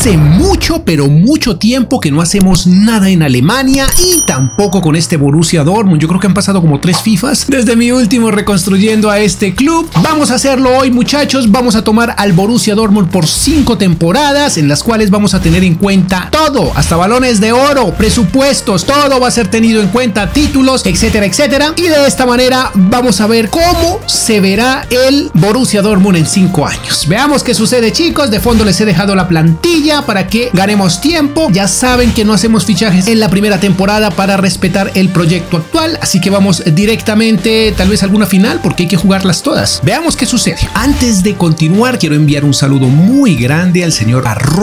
Hace mucho, pero mucho tiempo que no hacemos nada en Alemania y tampoco con este Borussia Dortmund. Yo creo que han pasado como 3 FIFAs desde mi último reconstruyendo a este club. Vamos a hacerlo hoy, muchachos. Vamos a tomar al Borussia Dortmund por 5 temporadas en las cuales vamos a tener en cuenta todo, hasta balones de oro, presupuestos, todo va a ser tenido en cuenta, títulos, etcétera, etcétera. Y de esta manera vamos a ver cómo se verá el Borussia Dortmund en 5 años. Veamos qué sucede, chicos. De fondo les he dejado la plantilla para que ganemos tiempo. Ya saben que no hacemos fichajes en la primera temporada para respetar el proyecto actual, así que vamos directamente tal vez a alguna final porque hay que jugarlas todas. Veamos qué sucede. Antes de continuar, quiero enviar un saludo muy grande al señor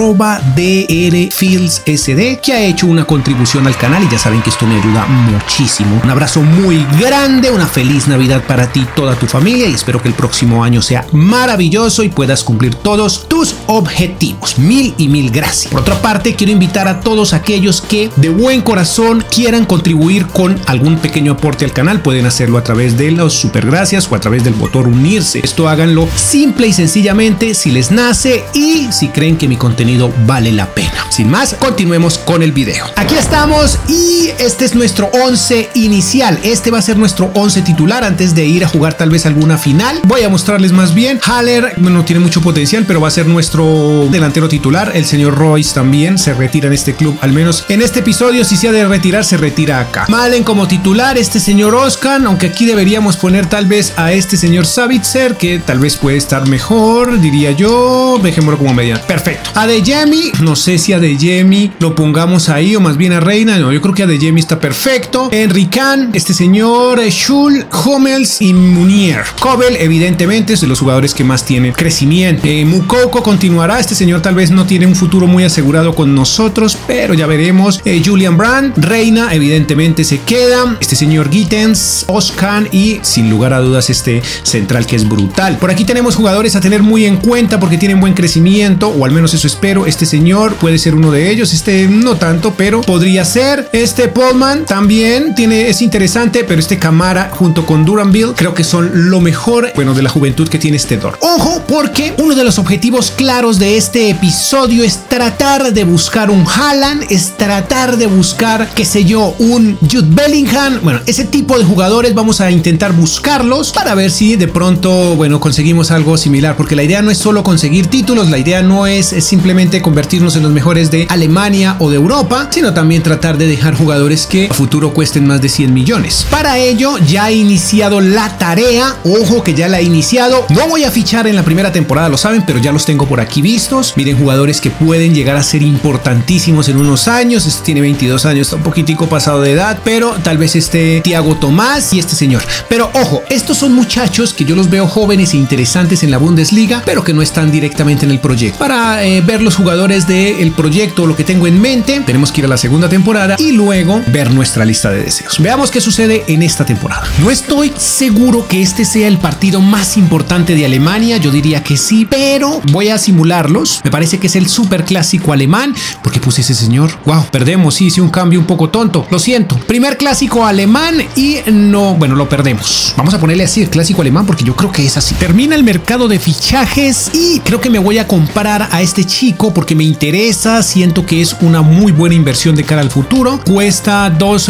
@drfieldssd, que ha hecho una contribución al canal y ya saben que esto me ayuda muchísimo. Un abrazo muy grande, una feliz Navidad para ti y toda tu familia y espero que el próximo año sea maravilloso y puedas cumplir todos tus objetivos. Mil y mil gracias. Por otra parte, quiero invitar a todos aquellos que de buen corazón quieran contribuir con algún pequeño aporte al canal. Pueden hacerlo a través de los supergracias o a través del botón unirse. Esto háganlo simple y sencillamente si les nace y si creen que mi contenido vale la pena. Sin más, continuemos con el video. Aquí estamos y este es nuestro 11 inicial. Este va a ser nuestro 11 titular antes de ir a jugar tal vez alguna final. Voy a mostrarles más bien. Haller no tiene mucho potencial, pero va a ser nuestro delantero titular. El señor Royce también se retira en este club, al menos en este episodio. Si se ha de retirar, se retira acá. Malen como titular, este señor Özcan, aunque aquí deberíamos poner tal vez a este señor Sabitzer, que tal vez puede estar mejor, diría yo. Dejémoslo como mediano. Perfecto. Adeyemi, no sé si Adeyemi lo pongamos ahí o más bien a Reina. No, yo creo que Adeyemi está perfecto. Henry Kahn, este señor Schul, Hummels y Munier. Kobel, evidentemente, es de los jugadores que más tienen crecimiento. Mukoko continuará. Este señor tal vez no tiene un futuro muy asegurado con nosotros, pero ya veremos. Julian Brandt, Reina, evidentemente se queda. Este señor Gittens, Özcan y sin lugar a dudas este central que es brutal. Por aquí tenemos jugadores a tener muy en cuenta porque tienen buen crecimiento, o al menos eso espero. Este señor puede ser uno de ellos. Este no tanto, pero podría ser. Este Polman también es interesante, pero este Camara junto con Duranville creo que son lo mejor, bueno, de la juventud que tiene este Dortmund. Ojo, porque uno de los objetivos claros de este episodio es tratar de buscar un Haaland, es tratar de buscar, qué sé yo, un Jude Bellingham. Bueno, ese tipo de jugadores vamos a intentar buscarlos para ver si de pronto, bueno, conseguimos algo similar, porque la idea no es solo conseguir títulos, la idea no es simplemente convertirnos en los mejores de Alemania o de Europa, sino también tratar de dejar jugadores que a futuro cuesten más de 100 millones. Para ello ya he iniciado la tarea. Ojo que ya la he iniciado. No voy a fichar en la primera temporada, lo saben, pero ya los tengo por aquí vistos. Miren, jugadores que pueden llegar a ser importantísimos en unos años. Este tiene 22 años, está un poquitico pasado de edad, pero tal vez este Thiago Tomás y este señor. Pero ojo, estos son muchachos que yo los veo jóvenes e interesantes en la Bundesliga, pero que no están directamente en el proyecto. Para ver los jugadores del proyecto, lo que tengo en mente, tenemos que ir a la segunda temporada y luego ver nuestra lista de deseos. Veamos qué sucede en esta temporada. No estoy seguro que este sea el partido más importante de Alemania, yo diría que sí, pero voy a simularlos. Me parece que es el super clásico alemán. ¿Por qué puse ese señor? Wow, perdemos, sí, hice un cambio un poco tonto, lo siento. Primer clásico alemán y no, bueno, lo perdemos. Vamos a ponerle así el clásico alemán porque yo creo que es así. Termina el mercado de fichajes y creo que me voy a comprar a este chico porque me interesa, siento que es una muy buena inversión de cara al futuro. Cuesta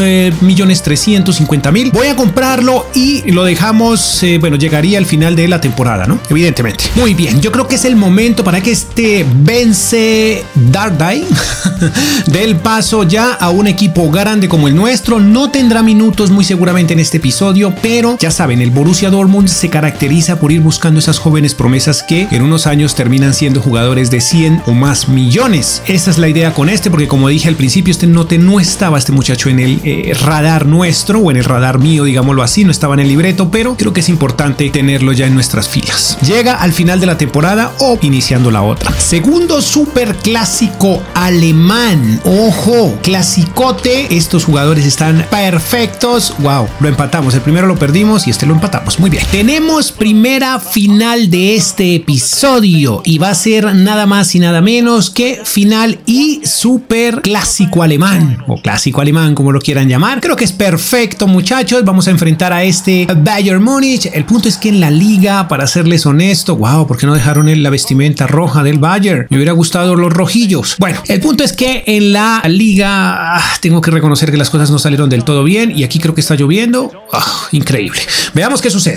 2.350.000. Voy a comprarlo y lo dejamos, bueno, llegaría al final de la temporada, ¿no? Evidentemente. Muy bien, yo creo que es el momento para que este Vence Dardai del paso ya a un equipo grande como el nuestro. No tendrá minutos muy seguramente en este episodio, pero ya saben, el Borussia Dortmund se caracteriza por ir buscando esas jóvenes promesas que en unos años terminan siendo jugadores de 100 o más millones. Esa es la idea con este, porque como dije al principio, este no estaba este muchacho en el radar nuestro o en el radar mío, digámoslo así, no estaba en el libreto, pero creo que es importante tenerlo ya en nuestras filas. Llega al final de la temporada o iniciando la otra. Segundo super clásico alemán. Ojo, clasicote. Estos jugadores están perfectos. Wow, lo empatamos. El primero lo perdimos y este lo empatamos. Muy bien. Tenemos primera final de este episodio y va a ser nada más y nada menos que final y super clásico alemán o clásico alemán, como lo quieran llamar. Creo que es perfecto, muchachos. Vamos a enfrentar a este Bayern Múnich. El punto es que en la liga, para serles honesto, wow, ¿por qué no dejaron la vestimenta roja del Bayern? Me hubiera gustado gustado los rojillos. Bueno, el punto es que en la liga tengo que reconocer que las cosas no salieron del todo bien y aquí creo que está lloviendo. Increíble. Veamos qué sucede.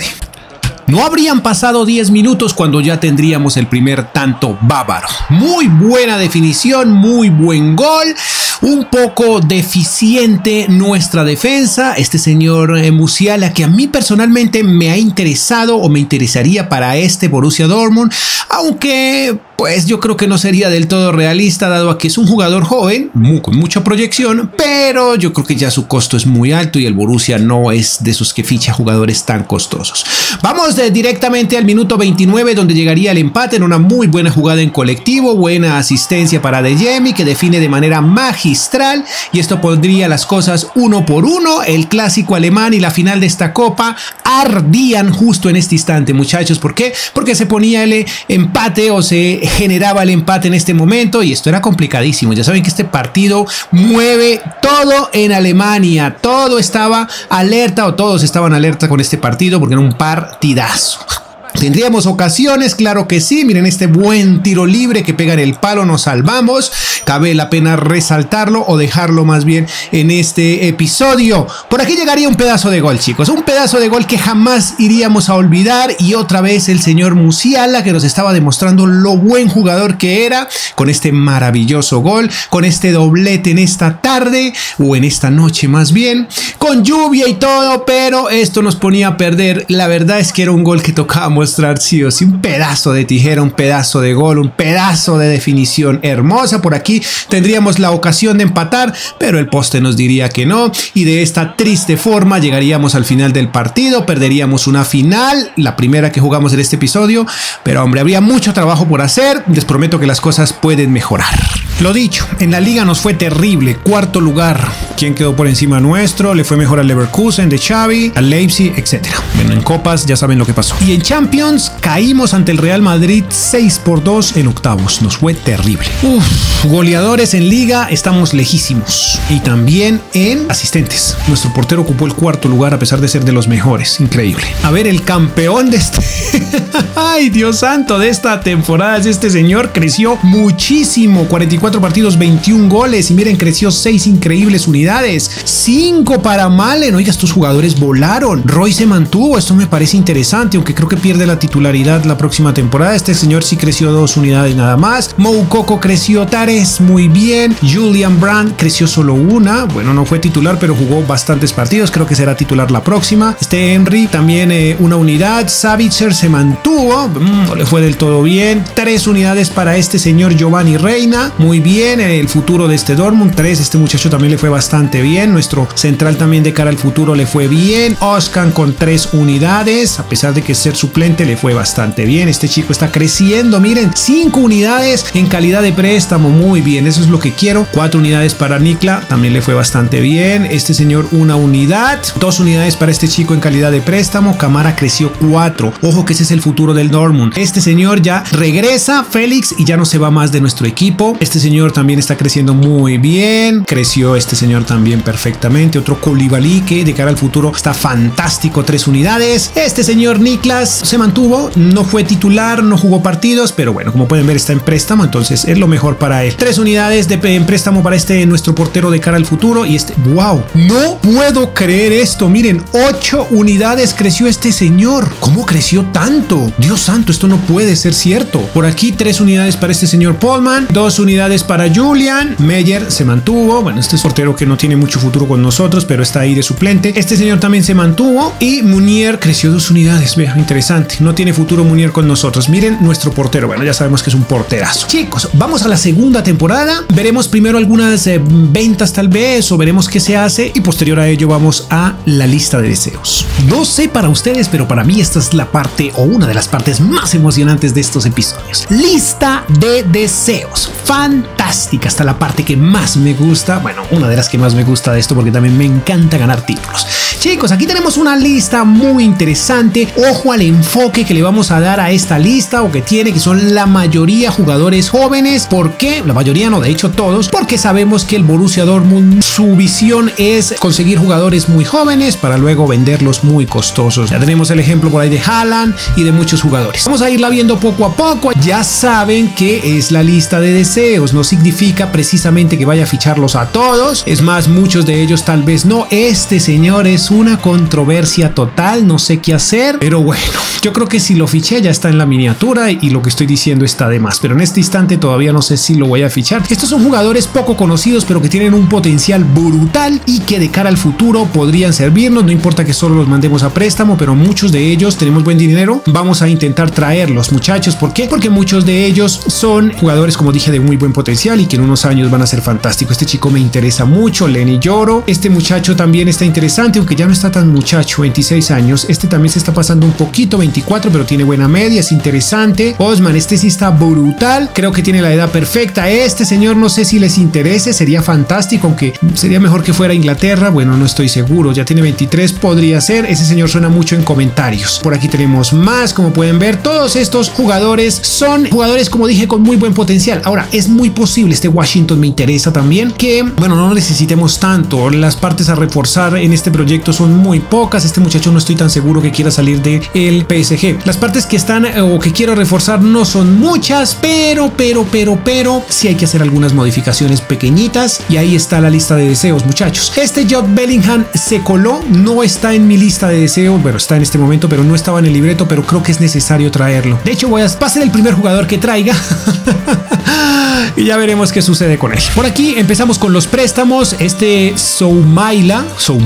No habrían pasado 10 minutos cuando ya tendríamos el primer tanto bávaro. Muy buena definición, muy buen gol. Un poco deficiente nuestra defensa. Este señor Musiala, que a mí personalmente me ha interesado o me interesaría para este Borussia Dortmund, aunque pues yo creo que no sería del todo realista dado a que es un jugador joven, con mucha proyección, pero yo creo que ya su costo es muy alto y el Borussia no es de esos que ficha jugadores tan costosos. Vamos directamente al minuto 29 donde llegaría el empate en una muy buena jugada en colectivo, buena asistencia para De Jemi que define de manera magistral y esto pondría las cosas 1-1. El clásico alemán y la final de esta copa ardían justo en este instante, muchachos. ¿Por qué? Porque se ponía el empate o se generaba el empate en este momento y esto era complicadísimo. Ya saben que este partido mueve todo en Alemania, todo estaba alerta o todos estaban alerta con este partido porque era un partidazo. ¿Tendríamos ocasiones? Claro que sí. Miren este buen tiro libre que pega en el palo, nos salvamos. Cabe la pena resaltarlo o dejarlo más bien en este episodio. Por aquí llegaría un pedazo de gol, chicos. Un pedazo de gol que jamás iríamos a olvidar. Y otra vez el señor Musiala que nos estaba demostrando lo buen jugador que era con este maravilloso gol, con este doblete en esta tarde o en esta noche más bien, con lluvia y todo, pero esto nos ponía a perder. La verdad es que era un gol que tocaba mostrar sí o sí, un pedazo de tijera, un pedazo de gol, un pedazo de definición hermosa. Por aquí tendríamos la ocasión de empatar, pero el poste nos diría que no y de esta triste forma llegaríamos al final del partido, perderíamos una final, la primera que jugamos en este episodio, pero hombre, habría mucho trabajo por hacer. Les prometo que las cosas pueden mejorar. Lo dicho, en la liga nos fue terrible, cuarto lugar. ¿Quién quedó por encima nuestro? Le fue mejor al Leverkusen de Xavi, al Leipzig, etc. Bueno, en copas ya saben lo que pasó. Y en Champions caímos ante el Real Madrid 6-2 en octavos. Nos fue terrible. Goleadores en liga estamos lejísimos. Y también en asistentes. Nuestro portero ocupó el cuarto lugar a pesar de ser de los mejores. Increíble. A ver, el campeón de este... ¡Ay, Dios santo! De esta temporada, este señor creció muchísimo. 44 partidos, 21 goles. Y miren, creció 6 increíbles unidades. 5 para Malen. Oiga, estos jugadores volaron. Roy se mantuvo. Esto me parece interesante, aunque creo que pierde la titularidad la próxima temporada. Este señor sí creció 2 unidades nada más. Moukoko creció 3, muy bien. Julian Brandt creció solo 1. Bueno, no fue titular, pero jugó bastantes partidos. Creo que será titular la próxima. Este Henry también 1 unidad. Savitzer se mantuvo. No le fue del todo bien. 3 unidades para este señor Giovanni Reina. Muy bien. El futuro de este Dortmund. 3. Este muchacho también le fue bastante bien. Nuestro central también de cara al futuro le fue bien. Oscan con 3 unidades. A pesar de que ser suplente le fue bastante bien. Este chico está creciendo. Miren, 5 unidades en calidad de préstamo. Muy bien. Eso es lo que quiero. 4 unidades para Nikla. También le fue bastante bien. Este señor 1 unidad. 2 unidades para este chico en calidad de préstamo. Camara creció 4. Ojo que ese es el futuro del Dortmund. Este señor ya regresa, Félix, y ya no se va más de nuestro equipo. Este señor también está creciendo muy bien. Creció este señor también perfectamente. Otro Koulibaly que de cara al futuro está fantástico. 3 unidades. Este señor Niklas se mantuvo. No fue titular, no jugó partidos, pero bueno, como pueden ver está en préstamo, entonces es lo mejor para él. 3 unidades en préstamo para este nuestro portero de cara al futuro. Y este, wow, no puedo creer esto. Miren, 8 unidades creció este señor. ¿Cómo creció tanto? Dios santo, esto no puede ser cierto. Por aquí 3 unidades para este señor Polman, 2 unidades para Julian. Meyer se mantuvo. Bueno, este es portero que no tiene mucho futuro con nosotros, pero está ahí de suplente. Este señor también se mantuvo y Munier creció 2 unidades. Vea, interesante. No tiene futuro Munier con nosotros. Miren nuestro portero. Bueno, ya sabemos que es un porterazo. Chicos, vamos a la segunda temporada. Veremos primero algunas ventas tal vez o veremos qué se hace y posterior a ello vamos a la lista de deseos. No sé para ustedes, pero para mí esta es la parte o una de las partes más emocionantes de estos episodios. Lista de deseos. Fantástico. fantástica, hasta la parte que más me gusta, bueno, una de las que más me gusta de esto porque también me encanta ganar títulos. Chicos, aquí tenemos una lista muy interesante. Ojo al enfoque que le vamos a dar a esta lista o que tiene, que son la mayoría jugadores jóvenes. ¿Por qué? La mayoría no, de hecho todos, porque sabemos que el Borussia Dortmund, su visión es conseguir jugadores muy jóvenes para luego venderlos muy costosos. Ya tenemos el ejemplo por ahí de Haaland y de muchos jugadores. Vamos a irla viendo poco a poco. Ya saben que es la lista de deseos, no significa precisamente que vaya a ficharlos a todos. Es más, muchos de ellos tal vez no. Este señor es una controversia total, no sé qué hacer, pero bueno, yo creo que si lo fiché ya está en la miniatura y lo que estoy diciendo está de más, pero en este instante todavía no sé si lo voy a fichar. Estos son jugadores poco conocidos pero que tienen un potencial brutal y que de cara al futuro podrían servirnos, no importa que solo los mandemos a préstamo, pero muchos de ellos tenemos buen dinero, vamos a intentar traerlos, muchachos. ¿Por qué? Porque muchos de ellos son jugadores, como dije, de muy buen potencial y que en unos años van a ser fantásticos. Este chico me interesa mucho, Lenny Yoro. Este muchacho también está interesante, aunque ya no está tan muchacho, 26 años. Este también se está pasando un poquito, 24, pero tiene buena media, es interesante. Osman, este sí está brutal, creo que tiene la edad perfecta. Este señor no sé si les interese, sería fantástico, aunque sería mejor que fuera a Inglaterra, bueno, no estoy seguro. Ya tiene 23, podría ser. Ese señor suena mucho en comentarios. Por aquí tenemos más, como pueden ver, todos estos jugadores son jugadores, como dije, con muy buen potencial. Ahora, es muy posible, este Washington me interesa también, que, bueno, no necesitemos tanto. Las partes a reforzar en este proyecto son muy pocas. Este muchacho no estoy tan seguro que quiera salir de el PSG. Las partes que están o que quiero reforzar no son muchas, pero sí hay que hacer algunas modificaciones pequeñitas y ahí está la lista de deseos, muchachos. Este Jude Bellingham se coló, no está en mi lista de deseos, bueno, está en este momento, pero no estaba en el libreto, pero creo que es necesario traerlo. De hecho, va a ser el primer jugador que traiga y ya veremos qué sucede con él. Por aquí empezamos con los préstamos. Este Soumaila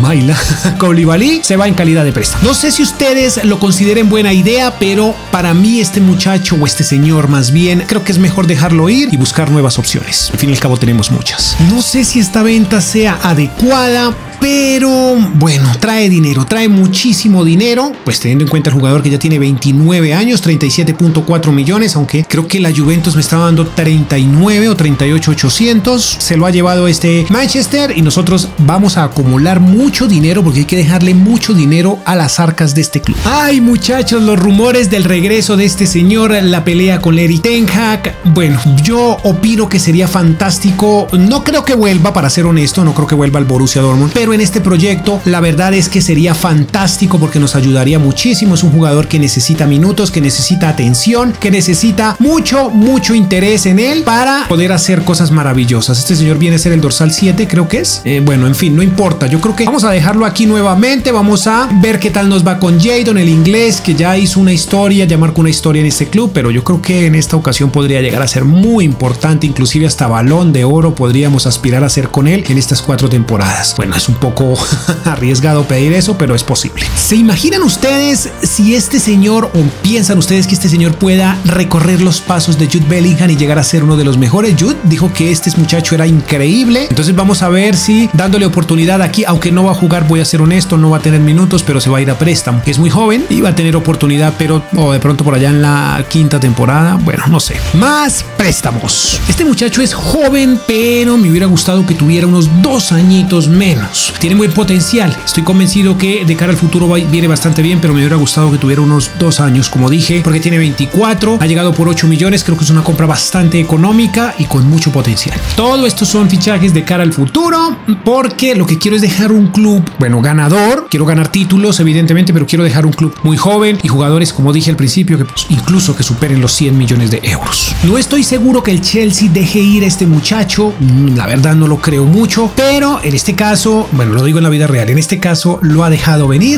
Koulibaly se va en calidad de préstamo. No sé si ustedes lo consideren buena idea, pero para mí este muchacho, o este señor más bien, creo que es mejor dejarlo ir y buscar nuevas opciones. Al fin y al cabo tenemos muchas. No sé si esta venta sea adecuada, pero bueno, trae dinero, trae muchísimo dinero, pues teniendo en cuenta el jugador que ya tiene 29 años, 37.4 millones, aunque creo que la Juventus me estaba dando 39 o 38.800, se lo ha llevado este Manchester y nosotros vamos a acumular mucho dinero porque hay que dejarle mucho dinero a las arcas de este club. Ay, muchachos, los rumores del regreso de este señor, la pelea con Erik ten Hag, bueno, yo opino que sería fantástico, no creo que vuelva, para ser honesto, no creo que vuelva al Borussia Dortmund, pero en este proyecto la verdad es que sería fantástico porque nos ayudaría muchísimo. Es un jugador que necesita minutos, que necesita atención, que necesita mucho interés en él para poder hacer cosas maravillosas. Este señor viene a ser el dorsal 7, creo que es. Bueno, en fin, no importa. Yo creo que vamos a dejarlo aquí nuevamente. Vamos a ver qué tal nos va con Jadon, el inglés, que ya hizo una historia, ya marcó una historia en este club, pero yo creo que en esta ocasión podría llegar a ser muy importante, inclusive hasta Balón de Oro podríamos aspirar a hacer con él en estas 4 temporadas. Bueno, es un poco arriesgado pedir eso, pero es posible. ¿Se imaginan ustedes si este señor, o piensan ustedes que este señor pueda recorrer los pasos de Jude Bellingham y llegar a ser uno de los mejores? Jude dijo que este muchacho era increíble, entonces vamos a ver si dándole oportunidad aquí, aunque no va a jugar, voy a ser honesto, no va a tener minutos, pero se va a ir a préstamo. Es muy joven y va a tener oportunidad, pero de pronto por allá en la 5ª temporada, bueno, no sé. Más préstamos. Este muchacho es joven, pero me hubiera gustado que tuviera unos 2 añitos menos. Tiene buen potencial, estoy convencido que de cara al futuro viene bastante bien, pero me hubiera gustado que tuviera unos 2 años, como dije, porque tiene 24, ha llegado por 8 millones, creo que es una compra bastante económica y con mucho potencial. Todo esto son fichajes de cara al futuro, porque lo que quiero es dejar un club, bueno, ganador, quiero ganar títulos evidentemente, pero quiero dejar un club muy joven y jugadores, como dije al principio, que pues, incluso que superen los 100 millones de euros. No estoy seguro que el Chelsea deje ir a este muchacho, la verdad no lo creo mucho, pero en este caso, bueno, lo digo en la vida real, en este caso lo ha dejado venir.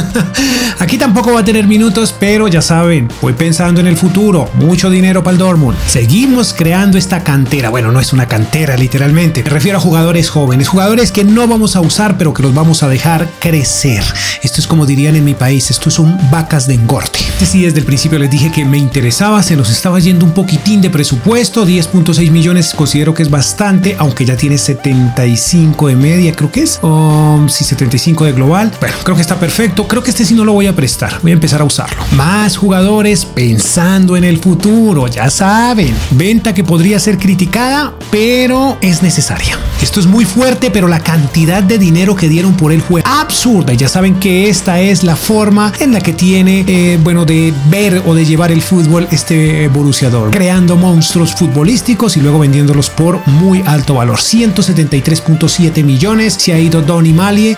Aquí tampoco va a tener minutos, pero ya saben, voy pensando en el futuro, mucho dinero para el Dortmund. Seguimos creando esta cantera, bueno, no es una cantera literalmente, me refiero a jugadores jóvenes, jugadores que no vamos a usar, pero que los vamos a dejar crecer. Esto es como dirían en mi país, esto son vacas de engorde. Sí, desde el principio les dije que me interesaba, se nos estaba yendo un poquitín de presupuesto, 10.6 millones considero que es bastante, aunque ya tiene 75 de media, creo que es, Sí, 75 de global. Bueno, creo que está perfecto. Creo que este sí no lo voy a prestar. Voy a empezar a usarlo. Más jugadores pensando en el futuro. Ya saben, venta que podría ser criticada, pero es necesaria. Esto es muy fuerte, pero la cantidad de dinero que dieron por él fue absurda. Y ya saben que esta es la forma en la que tiene, de ver o de llevar el fútbol este Borussia Dortmund, creando monstruos futbolísticos y luego vendiéndolos por muy alto valor. 173.7 millones se ha ido Donny Malen,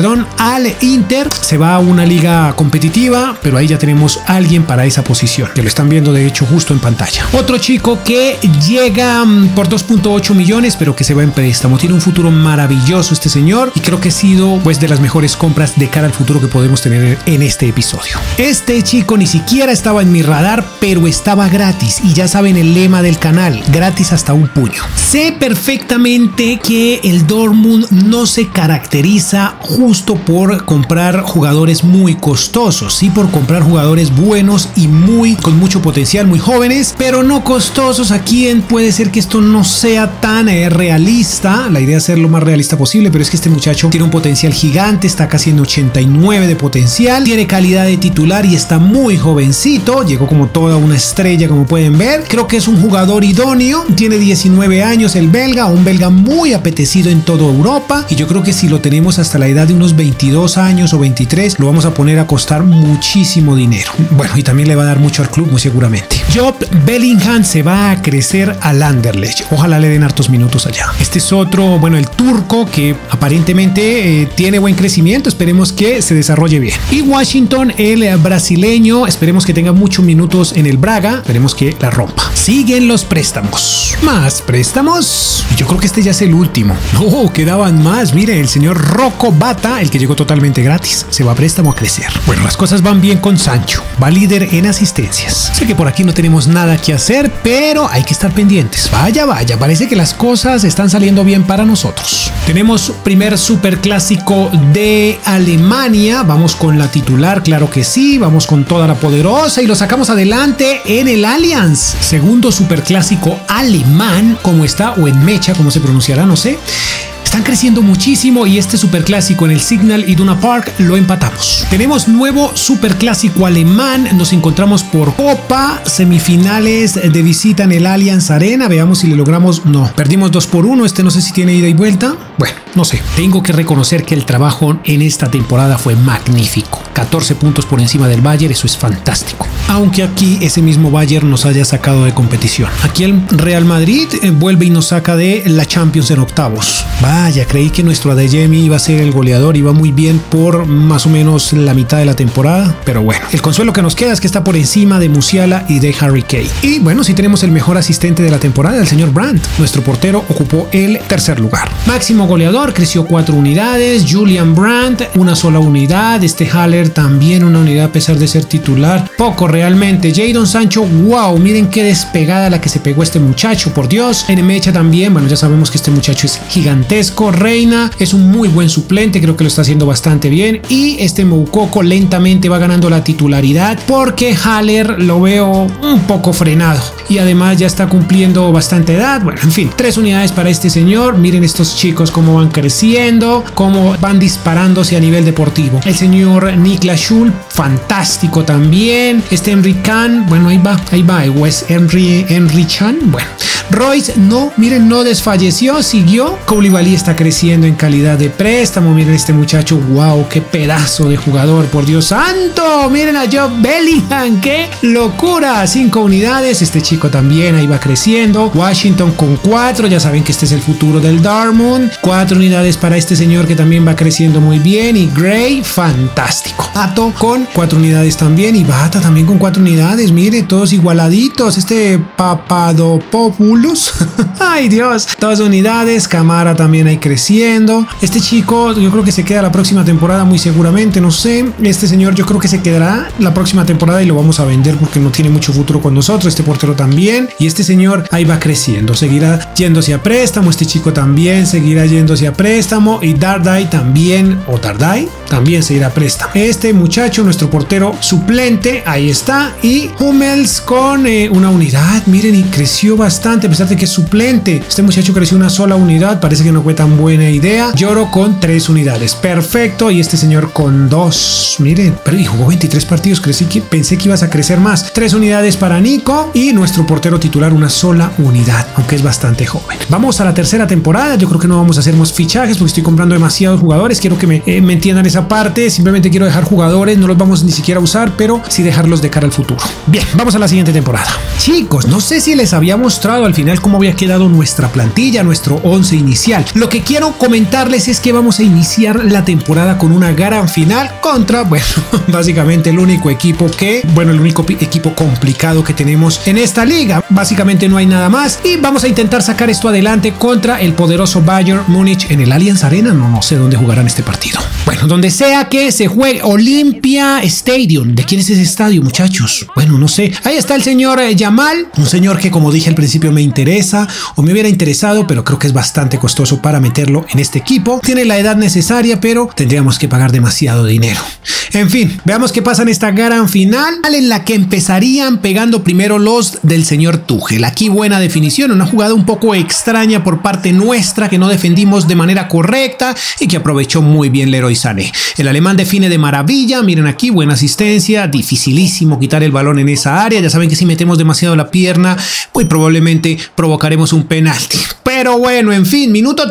al Inter. Se va a una liga competitiva, pero ahí ya tenemos a alguien para esa posición, que lo están viendo de hecho justo en pantalla. Otro chico que llega por 2.8 millones, pero que se va en préstamo. Tiene un futuro maravilloso este señor y creo que ha sido pues de las mejores compras de cara al futuro que podemos tener en este episodio. Este chico ni siquiera estaba en mi radar, pero estaba gratis y ya saben el lema del canal, gratis hasta un puño. Sé perfectamente que el Dortmund no se caracteriza justo por comprar jugadores muy costosos, sí por comprar jugadores buenos y con mucho potencial, muy jóvenes, pero no costosos. Aquí puede ser que esto no sea tan realista. La idea es ser lo más realista posible, pero es que este muchacho tiene un potencial gigante, está casi en 89 de potencial, tiene calidad de titular y está muy jovencito, llegó como toda una estrella como pueden ver. Creo que es un jugador idóneo, tiene 19 años el belga, un belga muy apetecido en toda Europa y yo creo que si lo tenemos hasta la edad de unos 22 años o 23 lo vamos a poner a costar muchísimo dinero. Bueno, y también le va a dar mucho al club muy seguramente. Job Bellingham se va a crecer al Anderlecht, ojalá le den hartos minutos allá. Este es otro, el turco que aparentemente tiene buen crecimiento, esperemos que se desarrolle bien. Y Washington, el brasileño, esperemos que tenga muchos minutos en el Braga, esperemos que la rompa. Siguen los préstamos. Más préstamos. Yo creo que este ya es el último. No, quedaban más. Mire, el señor Rocco Bata, el que llegó totalmente gratis, se va a préstamo a crecer. Bueno, las cosas van bien con Sancho. Va líder en asistencias. Sé que por aquí no tenemos nada que hacer, pero hay que estar pendientes. Vaya, parece que las cosas están saliendo bien para nosotros. Tenemos primer superclásico de Alemania. Vamos con la titular, claro que sí. Vamos con toda la poderosa y lo sacamos adelante en el Allianz. Segundo superclásico alemán, como está, o en mecha, como se pronunciará, no sé. Están creciendo muchísimo y este superclásico en el Signal Iduna Park lo empatamos. Tenemos nuevo superclásico alemán. Nos encontramos por Copa, semifinales de visita en el Allianz Arena. Veamos si le logramos. No, perdimos 2-1. Este no sé si tiene ida y vuelta. Bueno, no sé. Tengo que reconocer que el trabajo en esta temporada fue magnífico. 14 puntos por encima del Bayern, eso es fantástico. Aunque aquí ese mismo Bayern nos haya sacado de competición. Aquí el Real Madrid vuelve y nos saca de la Champions en octavos. Vaya, creí que nuestro Adeyemi iba a ser el goleador, iba muy bien por más o menos la mitad de la temporada, pero bueno, el consuelo que nos queda es que está por encima de Musiala y de Harry Kane. Y bueno, sí tenemos el mejor asistente de la temporada, el señor Brandt. Nuestro portero ocupó el tercer lugar. Máximo goleador, creció 4 unidades, Julian Brandt una sola unidad, este Haller también una unidad a pesar de ser titular, poco realmente. Jadon Sancho, wow, miren qué despegada la que se pegó este muchacho, por Dios. En Mecha también, bueno, ya sabemos que este muchacho es gigantesco. Reina es un muy buen suplente, creo que lo está haciendo bastante bien. Y este Moukoko lentamente va ganando la titularidad porque Haller lo veo un poco frenado y además ya está cumpliendo bastante edad. Bueno, en fin, 3 unidades para este señor. Miren estos chicos cómo van creciendo, cómo van disparándose a nivel deportivo. El señor Niklas Schul, fantástico también. Este Henry Kahn, bueno, ahí va. Wes Henry Chan, bueno. Royce, no, miren, no desfalleció, siguió. Koulibaly está creciendo en calidad de préstamo. Miren este muchacho, wow, qué pedazo de jugador, por Dios santo. Miren a Job Bellingham, qué locura. 5 unidades, este chico también ahí va creciendo. Washington con 4, ya saben que este es el futuro del Dortmund. 4 unidades para este señor que también va creciendo muy bien. Y Gray, fantástico. Ato con 4 unidades también y Bata también con 4 unidades. Mire, todos igualaditos. Este Papadopoulos. Ay Dios, 2 unidades. Camara también ahí creciendo. Este chico yo creo que se queda la próxima temporada muy seguramente, no sé. Este señor yo creo que se quedará la próxima temporada y lo vamos a vender porque no tiene mucho futuro con nosotros. Este portero también. Y este señor ahí va creciendo, seguirá yéndose a préstamo. Este chico también seguirá yéndose a préstamo. Y Dardai también, o Dardai también se irá a préstamo. Este muchacho, nuestro portero suplente, ahí está. Y Hummels con una unidad, miren, y creció bastante a pesar de que es suplente. Este muchacho creció una sola unidad, parece que no fue tan buena idea. Lloro con 3 unidades. Perfecto. Y este señor con 2. Miren, pero jugó 23 partidos. Pensé que ibas a crecer más. 3 unidades para Nico. Y nuestro portero titular una sola unidad, aunque es bastante joven. Vamos a la tercera temporada. Yo creo que no vamos a hacer más fichajes porque estoy comprando demasiados jugadores. Quiero que me entiendan esa parte. Simplemente quiero dejar jugadores. No los vamos ni siquiera a usar, pero sí dejarlos de cara al futuro. Bien, vamos a la siguiente temporada. Chicos, no sé si les había mostrado al final cómo había quedado nuestra plantilla, nuestro 11 inicial. Lo que quiero comentarles es que vamos a iniciar la temporada con una gran final contra, bueno, básicamente el único equipo complicado que tenemos en esta liga. Básicamente no hay nada más y vamos a intentar sacar esto adelante contra el poderoso Bayern Múnich en el Allianz Arena. No sé dónde jugarán este partido. Bueno, donde sea que se juegue. Olympia Stadium. ¿De quién es ese estadio, muchachos? Bueno, no sé. Ahí está el señor Yamal, un señor que, como dije al principio, me interesa o me hubiera interesado, pero creo que es bastante costoso para meterlo en este equipo. Tiene la edad necesaria, pero tendríamos que pagar demasiado dinero. En fin, veamos qué pasa en esta gran final en la que empezarían pegando primero los del señor Tuchel. Aquí buena definición, una jugada un poco extraña por parte nuestra que no defendimos de manera correcta y que aprovechó muy bien Leroy Sané. El alemán define de maravilla, miren aquí, buena asistencia, dificilísimo quitar el balón en esa área. Ya saben que si metemos demasiado la pierna, muy probablemente provocaremos un penalti. Pero bueno, en fin, minuto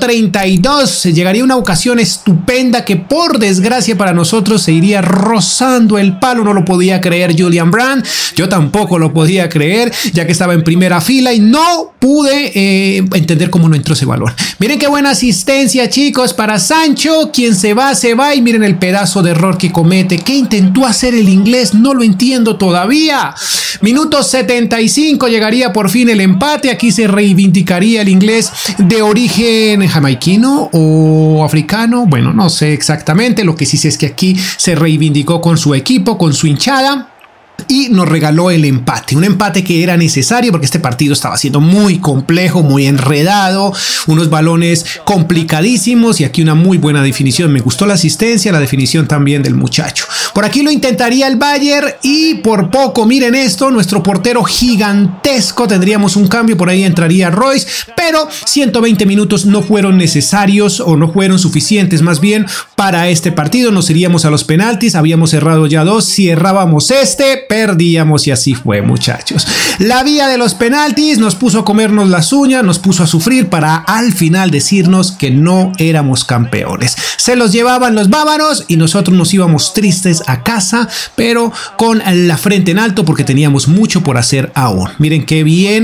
32, llegaría una ocasión estupenda que por desgracia para nosotros se iría rozando el palo. No lo podía creer Julian Brandt, yo tampoco lo podía creer, ya que estaba en primera fila y no pude entender cómo no entró ese balón. Miren qué buena asistencia, chicos, para Sancho, quien se va y miren el pedazo de error que comete. ¿Qué intentó hacer el inglés? No lo entiendo todavía. Minuto 75, llegaría por fin el empate. Aquí se reivindicaría el inglés de origen jamaiquino o africano. Bueno, no sé exactamente. Lo que sí sé es que aquí se reivindicó con su equipo, con su hinchada, y nos regaló el empate, un empate que era necesario porque este partido estaba siendo muy complejo, muy enredado, unos balones complicadísimos y aquí una muy buena definición. Me gustó la asistencia, la definición también del muchacho. Por aquí lo intentaría el Bayern y por poco, miren esto, nuestro portero gigantesco, tendríamos un cambio, por ahí entraría Royce, pero 120 minutos no fueron necesarios o no fueron suficientes más bien para este partido. Nos iríamos a los penaltis, habíamos cerrado ya 2, si errábamos perdíamos y así fue, muchachos. La vía de los penaltis nos puso a comernos las uñas, nos puso a sufrir para al final decirnos que no éramos campeones. Se los llevaban los bávaros y nosotros nos íbamos tristes a casa, pero con la frente en alto porque teníamos mucho por hacer aún. Miren qué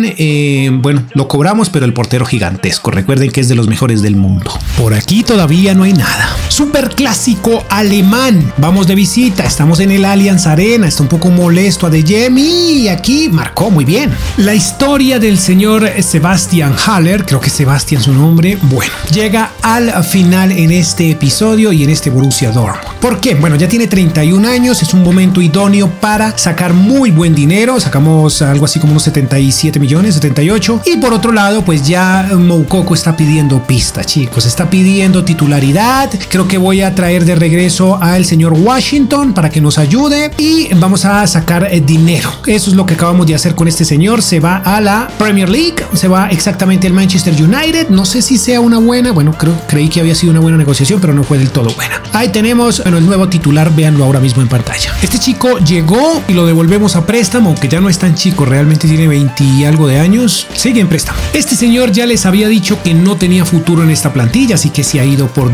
bien, bueno, lo cobramos, pero el portero gigantesco. Recuerden que es de los mejores del mundo. Por aquí todavía no hay nada. Super clásico alemán. Vamos de visita, estamos en el Allianz Arena, está un poco molesto a De Jemi y aquí marcó muy bien. La historia del señor Sebastian Haller, creo que Sebastian su nombre, bueno, llega al final en este episodio y en este Borussia Dortmund. ¿Por qué? Bueno, ya tiene 31 años, es un momento idóneo para sacar muy buen dinero, sacamos algo así como unos 77 millones, 78, y por otro lado, pues ya Moukoko está pidiendo pista, chicos, está pidiendo titularidad. Creo que voy a traer de regreso al señor Washington para que nos ayude y vamos a sacar dinero. Eso es lo que acabamos de hacer con este señor. Se va a la Premier League, se va exactamente al Manchester United. No sé si sea una buena, bueno, creí que había sido una buena negociación, pero no fue del todo buena. Ahí tenemos, bueno, el nuevo titular, véanlo ahora mismo en pantalla. Este chico llegó y lo devolvemos a préstamo, aunque ya no es tan chico, realmente tiene 20 y algo de años, sigue en préstamo. Este señor ya les había dicho que no tenía futuro en esta plantilla, así que se ha ido por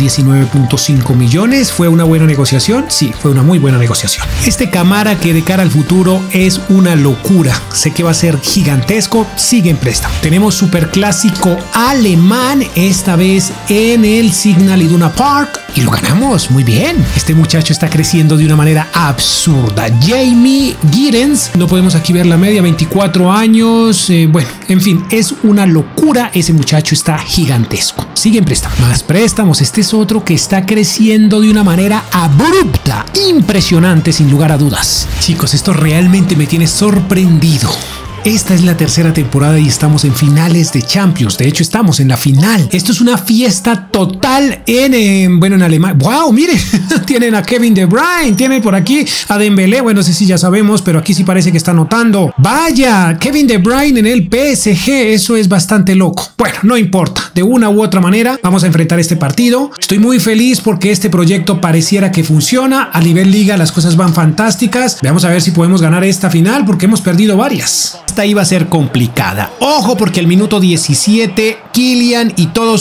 19.5 millones. ¿Fue una buena negociación? Sí, fue una muy buena negociación. Este Camara, que de cara al futuro es una locura, sé que va a ser gigantesco, sigue en préstamo. Tenemos superclásico alemán, esta vez en el Signal Iduna Park, y lo ganamos muy bien. Este muchacho está creciendo de una manera absurda. Jamie Giddens, no podemos aquí ver la media, 24 años, bueno, en fin, es una locura. Ese muchacho está gigantesco, sigue en préstamo. Más préstamos, este es otro que está creciendo de una manera abrupta, impresionante sin lugar a dudas. Chicos, esto realmente me tiene sorprendido. Esta es la tercera temporada y estamos en finales de Champions. De hecho, estamos en la final. Esto es una fiesta total en Alemania. ¡Wow! Miren, tienen a Kevin De Bruyne, tienen por aquí a Dembélé. Bueno, no sé si ya sabemos, pero aquí sí parece que está anotando. ¡Vaya! Kevin De Bruyne en el PSG. Eso es bastante loco. Bueno, no importa. de una u otra manera vamos a enfrentar este partido. Estoy muy feliz porque este proyecto pareciera que funciona. A nivel liga las cosas van fantásticas. Veamos a ver si podemos ganar esta final porque hemos perdido varias. Esta iba a ser complicada. Ojo, porque el minuto 17 Kylian y toda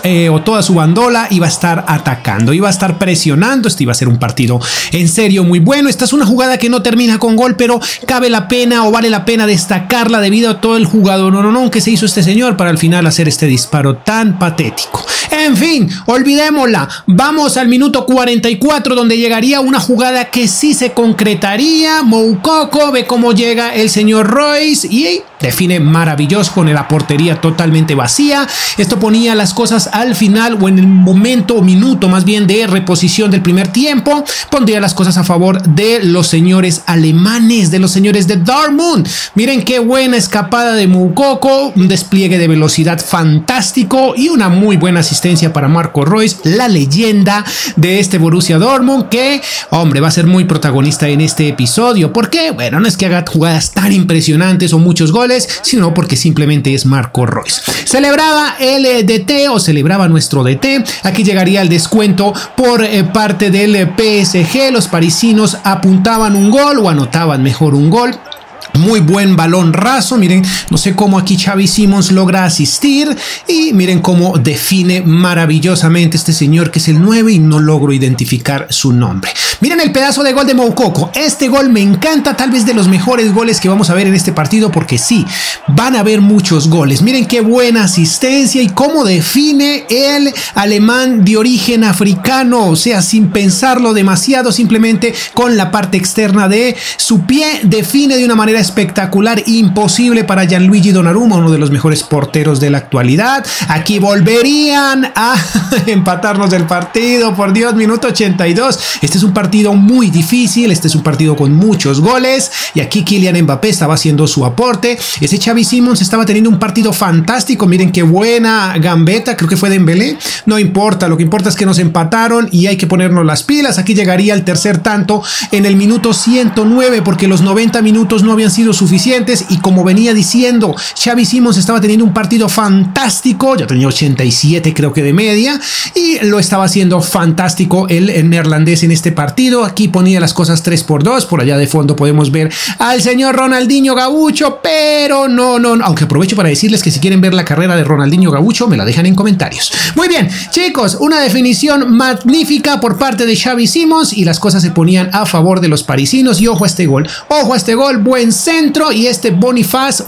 su bandola iba a estar atacando, iba a estar presionando. Este iba a ser un partido en serio muy bueno. Esta es una jugada que no termina con gol, pero cabe la pena o vale la pena destacarla debido a todo el jugador que se hizo este señor para al final hacer este disparo tan patético. En fin, olvidémosla. Vamos al minuto 44 donde llegaría una jugada que sí se concretaría. Moukoko ve cómo llega el señor Royce y define maravilloso con la portería totalmente vacía. Esto ponía las cosas al final o en el momento o minuto más bien de reposición del primer tiempo. Pondría las cosas a favor de los señores alemanes, de los señores de Dortmund. Miren qué buena escapada de Moukoko, un despliegue de velocidad fantástico y una muy buena asistencia para Marco Reus, la leyenda de este Borussia Dortmund que, hombre, va a ser muy protagonista en este episodio. ¿Por qué? Bueno, no es que haga jugadas tan impresionantes o muchos goles, sino porque simplemente es Marco Reus. Celebraba el DT o celebraba nuestro DT. Aquí llegaría el descuento por parte del PSG. Los parisinos apuntaban un gol o anotaban mejor un gol. Muy buen balón raso, miren, no sé cómo aquí Xavi Simons logra asistir y miren cómo define maravillosamente este señor que es el 9 y no logro identificar su nombre. Miren el pedazo de gol de Moukoko, este gol me encanta, tal vez de los mejores goles que vamos a ver en este partido porque sí, van a haber muchos goles. Miren qué buena asistencia y cómo define el alemán de origen africano, o sea, sin pensarlo demasiado, simplemente con la parte externa de su pie define de una manera espectacular, imposible para Gianluigi Donnarumma, uno de los mejores porteros de la actualidad. Aquí volverían a empatarnos del partido, por Dios, minuto 82. Este es un partido muy difícil, este es un partido con muchos goles y aquí Kylian Mbappé estaba haciendo su aporte. Ese Xavi Simons estaba teniendo un partido fantástico, miren qué buena gambeta, creo que fue Dembélé, no importa, lo que importa es que nos empataron y hay que ponernos las pilas. Aquí llegaría el tercer tanto en el minuto 109 porque los 90 minutos no habían sido suficientes y como venía diciendo, Xavi Simons estaba teniendo un partido fantástico, ya tenía 87 creo que de media y lo estaba haciendo fantástico el neerlandés en este partido. Aquí ponía las cosas 3-2, por allá de fondo podemos ver al señor Ronaldinho Gaucho, pero no, aunque aprovecho para decirles que si quieren ver la carrera de Ronaldinho Gaucho me la dejan en comentarios. Muy bien chicos, una definición magnífica por parte de Xavi Simons y las cosas se ponían a favor de los parisinos y ojo a este gol, buen centro y este Boniface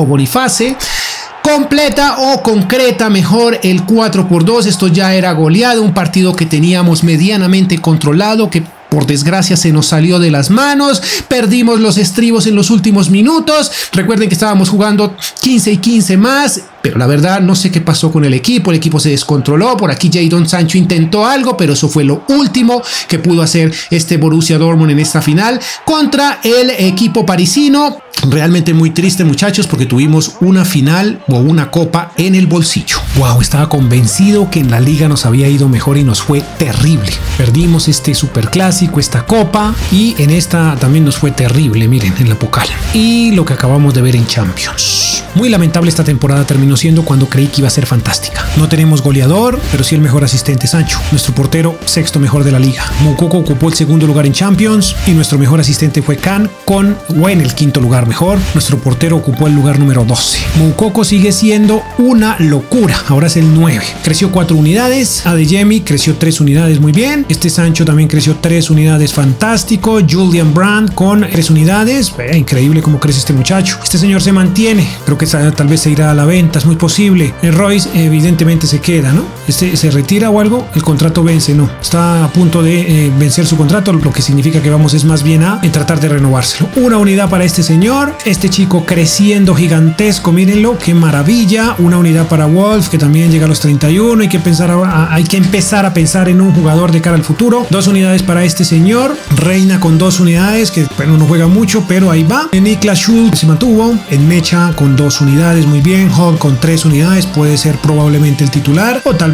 completa o concreta mejor el 4-2. Esto ya era goleado, un partido que teníamos medianamente controlado, que por desgracia se nos salió de las manos, perdimos los estribos en los últimos minutos. Recuerden que estábamos jugando 15 y 15 más, pero la verdad no sé qué pasó con el equipo se descontroló. Por aquí Jadon Sancho intentó algo, pero eso fue lo último que pudo hacer este Borussia Dortmund en esta final contra el equipo parisino. Realmente muy triste muchachos porque tuvimos una final o una copa en el bolsillo. Wow, estaba convencido que en la liga nos había ido mejor y nos fue terrible. Perdimos este superclásico, esta copa y en esta también nos fue terrible, miren, en la Pokal. Y lo que acabamos de ver en Champions. Muy lamentable esta temporada terminó siendo cuando creí que iba a ser fantástica. No tenemos goleador, pero sí el mejor asistente Sancho. Nuestro portero sexto mejor de la liga. Moukoko ocupó el segundo lugar en Champions y nuestro mejor asistente fue Can en el quinto lugar mejor. Nuestro portero ocupó el lugar número 12. Moukoko sigue siendo una locura. Ahora es el 9. Creció 4 unidades. Adeyemi creció 3 unidades muy bien. Este Sancho también creció 3 unidades fantástico. Julian Brandt con 3 unidades. Increíble cómo crece este muchacho. Este señor se mantiene. Creo que tal vez se irá a la venta. Es muy posible. Royce evidentemente se queda, ¿no? Se retira o algo. El contrato vence, no. Está a punto de vencer su contrato. Lo que significa que vamos es más bien a tratar de renovárselo. Una unidad para este señor. Este chico creciendo gigantesco, mírenlo, qué maravilla. Una unidad para Wolf, que también llega a los 31. Hay que empezar a pensar en un jugador de cara al futuro. 2 unidades para este señor. Reina con 2 unidades, que bueno, no juega mucho, pero ahí va. Niklas Schultz se mantuvo. En Mecha con 2 unidades, muy bien. Hall con 3 unidades, puede ser probablemente el titular. O tal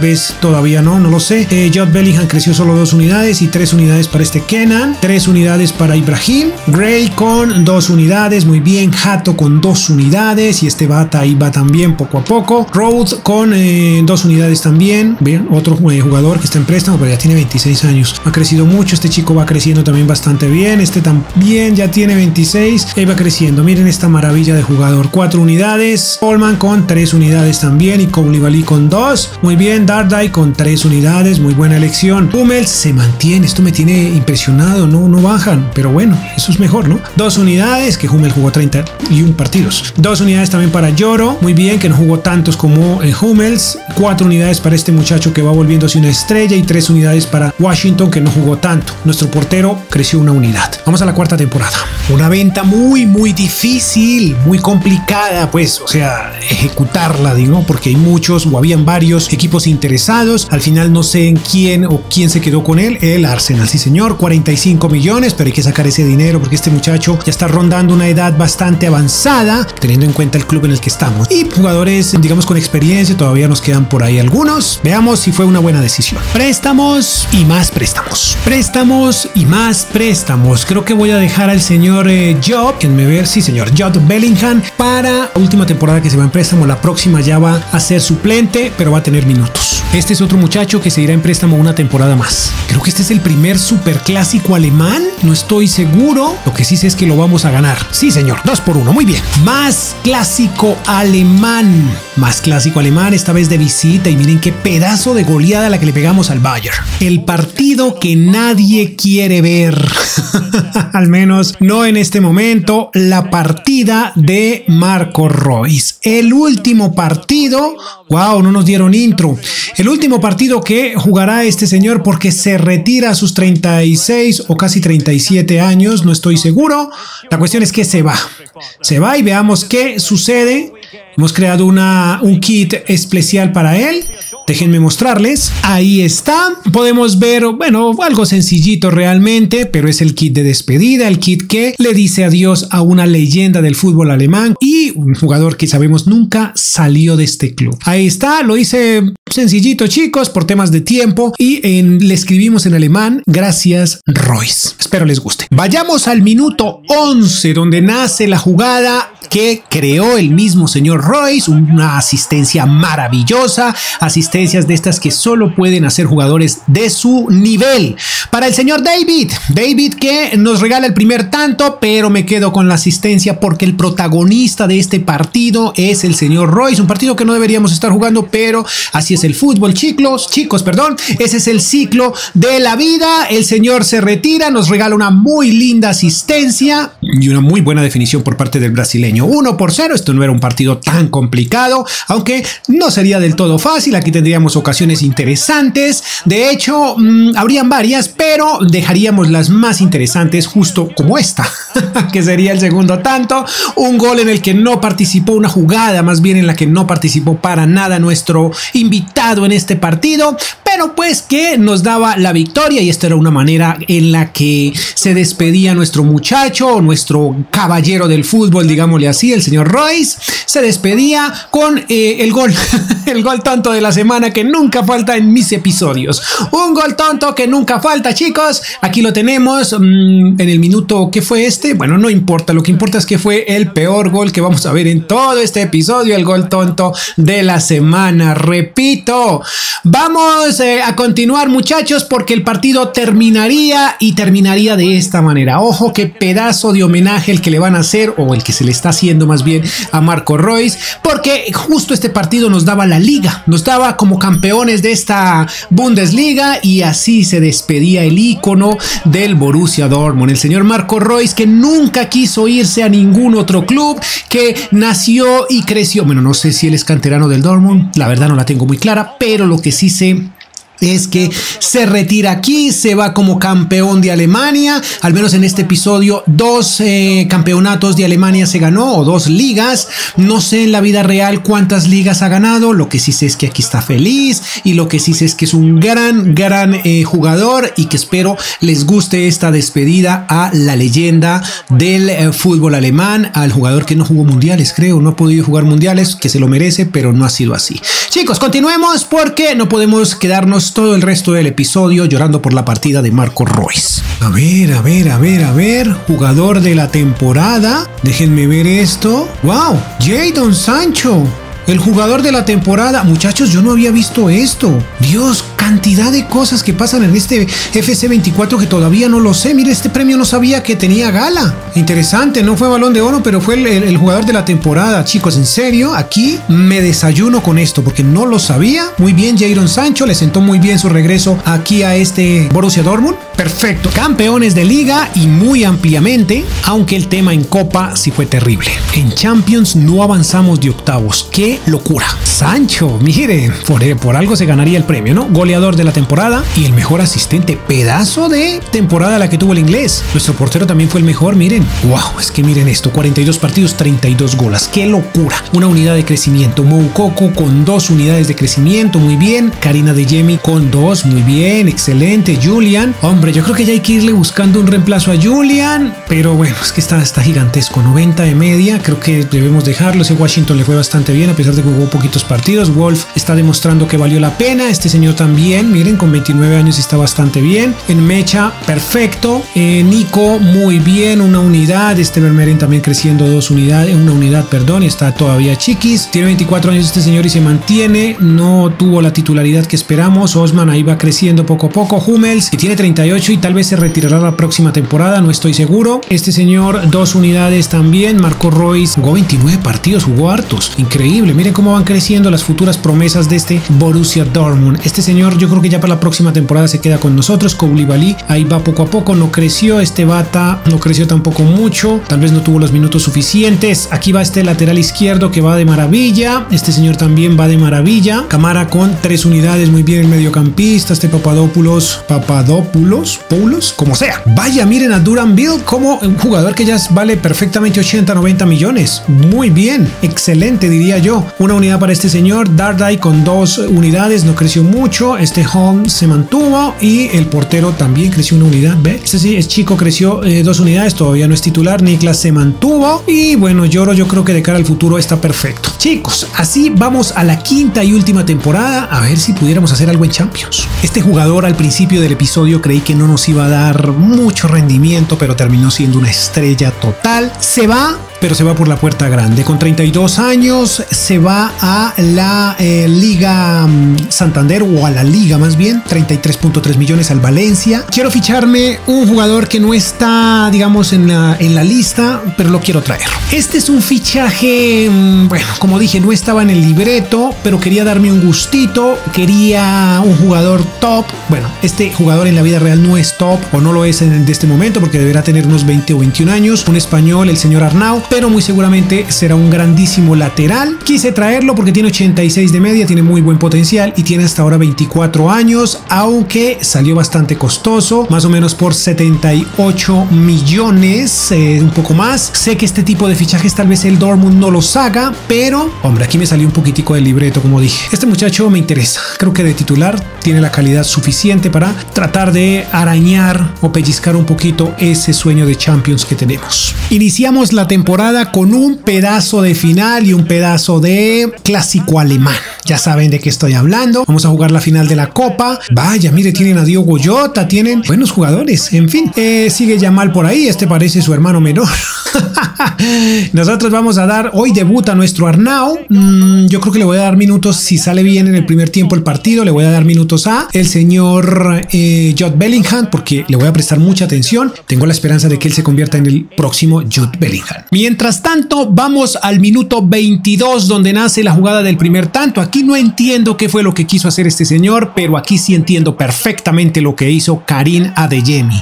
vez todavía no lo sé. Jude Bellingham creció solo 2 unidades y 3 unidades para este Kenan, 3 unidades para Ibrahim, Gray con 2 unidades, muy bien, Hato con 2 unidades y este Bata ahí va también poco a poco, Rhodes con 2 unidades también, bien, otro jugador que está en préstamo pero ya tiene 26 años, ha crecido mucho, este chico va creciendo también bastante bien, este también ya tiene 26, ahí va creciendo, miren esta maravilla de jugador, 4 unidades, Coleman con 3 unidades también y Koulibaly con 2, muy bien, Dardai con 3 unidades, muy buena elección, Hummels se mantiene, esto me tiene impresionado, no bajan, pero bueno, eso es mejor, ¿no? 2 unidades, que Hummels jugó 31 partidos, 2 unidades también para Lloro, muy bien, que no jugó tantos como Hummels, 4 unidades para este muchacho que va volviéndose una estrella y 3 unidades para Washington que no jugó tanto, nuestro portero creció una unidad. Vamos a la cuarta temporada, una venta muy difícil, muy complicada, pues, o sea, ejecutarla, digo, porque hay muchos o habían varios equipos interesados, al final no sé en quién se quedó con él, el Arsenal, sí señor, 45 millones, pero hay que sacar ese dinero porque este muchacho ya está rondando una edad bastante avanzada, teniendo en cuenta el club en el que estamos, y jugadores, digamos, con experiencia, todavía nos quedan por ahí algunos, veamos si fue una buena decisión. Préstamos y más préstamos, préstamos y más préstamos, creo que voy a dejar al señor Job, déjenme ver, sí señor, Jude Bellingham para la última temporada que se va en préstamo, la próxima ya va a ser suplente, pero va a tener minutos. Este es otro muchacho que se irá en préstamo una temporada más. Creo que este es el primer superclásico alemán, no estoy seguro, lo que sí sé es que lo vamos a ganar. Sí señor, 2-1, muy bien. Más clásico alemán, esta vez de visita y miren qué pedazo de goleada la que le pegamos al Bayern. El partido que nadie quiere ver, al menos no en este momento, la partida de Marco Reus. El último partido, wow, no nos dieron intro. El último partido que jugará este señor porque se retira a sus 36 o casi 37 años, no estoy seguro. La cuestión es que se va y veamos qué sucede. Hemos creado un kit especial para él. Déjenme mostrarles. Ahí está. Podemos ver, bueno, algo sencillito realmente, pero es el kit de despedida, el kit que le dice adiós a una leyenda del fútbol alemán y un jugador que sabemos nunca salió de este club. Ahí está, lo hice sencillito, chicos, por temas de tiempo y le escribimos en alemán, gracias Reus. Espero les guste. Vayamos al minuto 11, donde nace la jugada que creó el mismo señor Reus, una asistencia maravillosa, asistencias de estas que solo pueden hacer jugadores de su nivel. Para el señor David que nos regala el primer tanto, pero me quedo con la asistencia porque el protagonista de este partido es el señor Reus, un partido que no deberíamos estar jugando, pero así es el fútbol, chicos, ese es el ciclo de la vida. El señor se retira, nos regala una muy linda asistencia y una muy buena definición por parte del brasileño. 1-0, esto no era un partido tan complicado, aunque no sería del todo fácil, aquí tendríamos ocasiones interesantes, de hecho habrían varias, pero dejaríamos las más interesantes justo como esta, que sería el segundo tanto, un gol en el que no participó, una jugada más bien en la que no participó para nada nuestro invitado en este partido, pero pues que nos daba la victoria y esta era una manera en la que se despedía nuestro muchacho, nuestro caballero del fútbol, digámosle así, el señor Reus, se despedía con el gol, el gol tonto de la semana que nunca falta en mis episodios. Un gol tonto que nunca falta, chicos. Aquí lo tenemos en el minuto, ¿qué fue este? Bueno, no importa, lo que importa es que fue el peor gol que vamos a ver en todo este episodio, el gol tonto de la semana. Repito, vamos a continuar, muchachos, porque el partido terminaría de esta manera. Ojo, qué pedazo de homenaje el que le van a hacer, o el que se le está haciendo más bien a Marco Reus, porque justo este partido nos daba la liga, nos daba como campeones de esta Bundesliga y así se despedía el ícono del Borussia Dortmund, el señor Marco Reus, que nunca quiso irse a ningún otro club, que nació y creció, bueno, no sé si él es canterano del Dortmund, la verdad no la tengo muy clara, pero lo que sí sé es que se retira aquí, se va como campeón de Alemania. Al menos en este episodio 2 campeonatos de Alemania se ganó, o 2 ligas. No sé en la vida real cuántas ligas ha ganado. Lo que sí sé es que aquí está feliz, y lo que sí sé es que es un gran jugador, y que espero les guste esta despedida a la leyenda del fútbol alemán, al jugador que no jugó mundiales, creo, no ha podido jugar mundiales, que se lo merece, pero no ha sido así. Chicos, continuemos porque no podemos quedarnos todo el resto del episodio llorando por la partida de Marco Reus. A ver, jugador de la temporada. Déjenme ver esto. ¡Wow! Jadon Sancho, el jugador de la temporada. Muchachos, yo no había visto esto. Dios, cantidad de cosas que pasan en este FC24 que todavía no lo sé. Mire, este premio no sabía que tenía gala. Interesante, no fue Balón de Oro, pero fue el jugador de la temporada. Chicos, en serio, aquí me desayuno con esto porque no lo sabía. Muy bien, Jadon Sancho, le sentó muy bien su regreso aquí a este Borussia Dortmund. Perfecto, campeones de liga y muy ampliamente, aunque el tema en Copa sí fue terrible. En Champions no avanzamos de octavos. ¡Qué locura! Sancho, miren, por algo se ganaría el premio, ¿no? Goleador de la temporada y el mejor asistente. Pedazo de temporada la que tuvo el inglés. Nuestro portero también fue el mejor, miren. ¡Wow! Es que miren esto, 42 partidos, 32 goles. ¡Qué locura! Una unidad de crecimiento. Moukoko con 2 unidades de crecimiento, muy bien. Karina Adeyemi con 2, muy bien, excelente. Julian, hombre, yo creo que ya hay que irle buscando un reemplazo a Julian, pero bueno, es que está gigantesco. 90 de media, creo que debemos dejarlo. Ese Washington le fue bastante bien a pesar de que jugó poquitos partidos. Wolf está demostrando que valió la pena. Este señor también, miren, con 29 años está bastante bien. En Mecha, perfecto. Nico, muy bien, una unidad. Este Vermeeren también creciendo una unidad, perdón, está todavía chiquis. Tiene 24 años este señor y se mantiene. No tuvo la titularidad que esperamos. Osman ahí va creciendo poco a poco. Hummels, que tiene 38 y tal vez se retirará la próxima temporada, no estoy seguro. Este señor, 2 unidades también. Marco Reus jugó 29 partidos, jugó hartos. Increíble, miren cómo van creciendo las futuras promesas de este Borussia Dortmund. Este señor yo creo que ya para la próxima temporada se queda con nosotros. Koulibaly ahí va poco a poco, no creció. Este Bata no creció tampoco mucho, tal vez no tuvo los minutos suficientes. Aquí va este lateral izquierdo que va de maravilla. Este señor también va de maravilla. Camara con 3 unidades, muy bien el mediocampista. Este Papadopoulos, como sea. Vaya, miren a Duranville como un jugador que ya vale perfectamente 80-90 millones. Muy bien, excelente diría yo. Una unidad para este señor. Dardai con 2 unidades, no creció mucho. Este Home se mantuvo y el portero también creció una unidad. ¿Ve? Este sí es chico, creció 2 unidades, todavía no es titular. Niklas se mantuvo y bueno, Lloro yo creo que de cara al futuro está perfecto. Chicos, así vamos a la quinta y última temporada, a ver si pudiéramos hacer algo en Champions. Este jugador al principio del episodio creí que no nos iba a dar mucho rendimiento, pero terminó siendo una estrella total. Se va, pero se va por la puerta grande. Con 32 años se va a la Liga Santander, o a la Liga más bien, 33.3 millones al Valencia. Quiero ficharme un jugador que no está, digamos, en la lista, pero lo quiero traer. Este es un fichaje, bueno, como dije, no estaba en el libreto, pero quería darme un gustito. Quería un jugador top. Bueno, este jugador en la vida real no es top, o no lo es de este momento, porque deberá tener unos 20 o 21 años. Un español, el señor Arnau, pero muy seguramente será un grandísimo lateral. Quise traerlo porque tiene 86 de media, tiene muy buen potencial y tiene hasta ahora 24 años, aunque salió bastante costoso, más o menos por 78 millones, un poco más. Sé que este tipo de fichajes tal vez el Dortmund no los haga, pero hombre, aquí me salió un poquitico del libreto, como dije. Este muchacho me interesa, creo que de titular tiene la calidad suficiente para tratar de arañar o pellizcar un poquito ese sueño de Champions que tenemos. Iniciamos la temporada con un pedazo de final y un pedazo de clásico alemán. Ya saben de qué estoy hablando. Vamos a jugar la final de la Copa. Vaya, mire, tienen a Diogo Jota, tienen buenos jugadores. En fin, sigue Yamal por ahí. Este parece su hermano menor. Nosotros vamos a dar, hoy debuta nuestro Arnau. Yo creo que le voy a dar minutos, si sale bien en el primer tiempo el partido, le voy a dar minutos a el señor Jude Bellingham, porque le voy a prestar mucha atención. Tengo la esperanza de que él se convierta en el próximo Jude Bellingham. Mientras tanto, vamos al minuto 22, donde nace la jugada del primer tanto. Aquí no entiendo qué fue lo que quiso hacer este señor, pero aquí sí entiendo perfectamente lo que hizo Karim Adeyemi.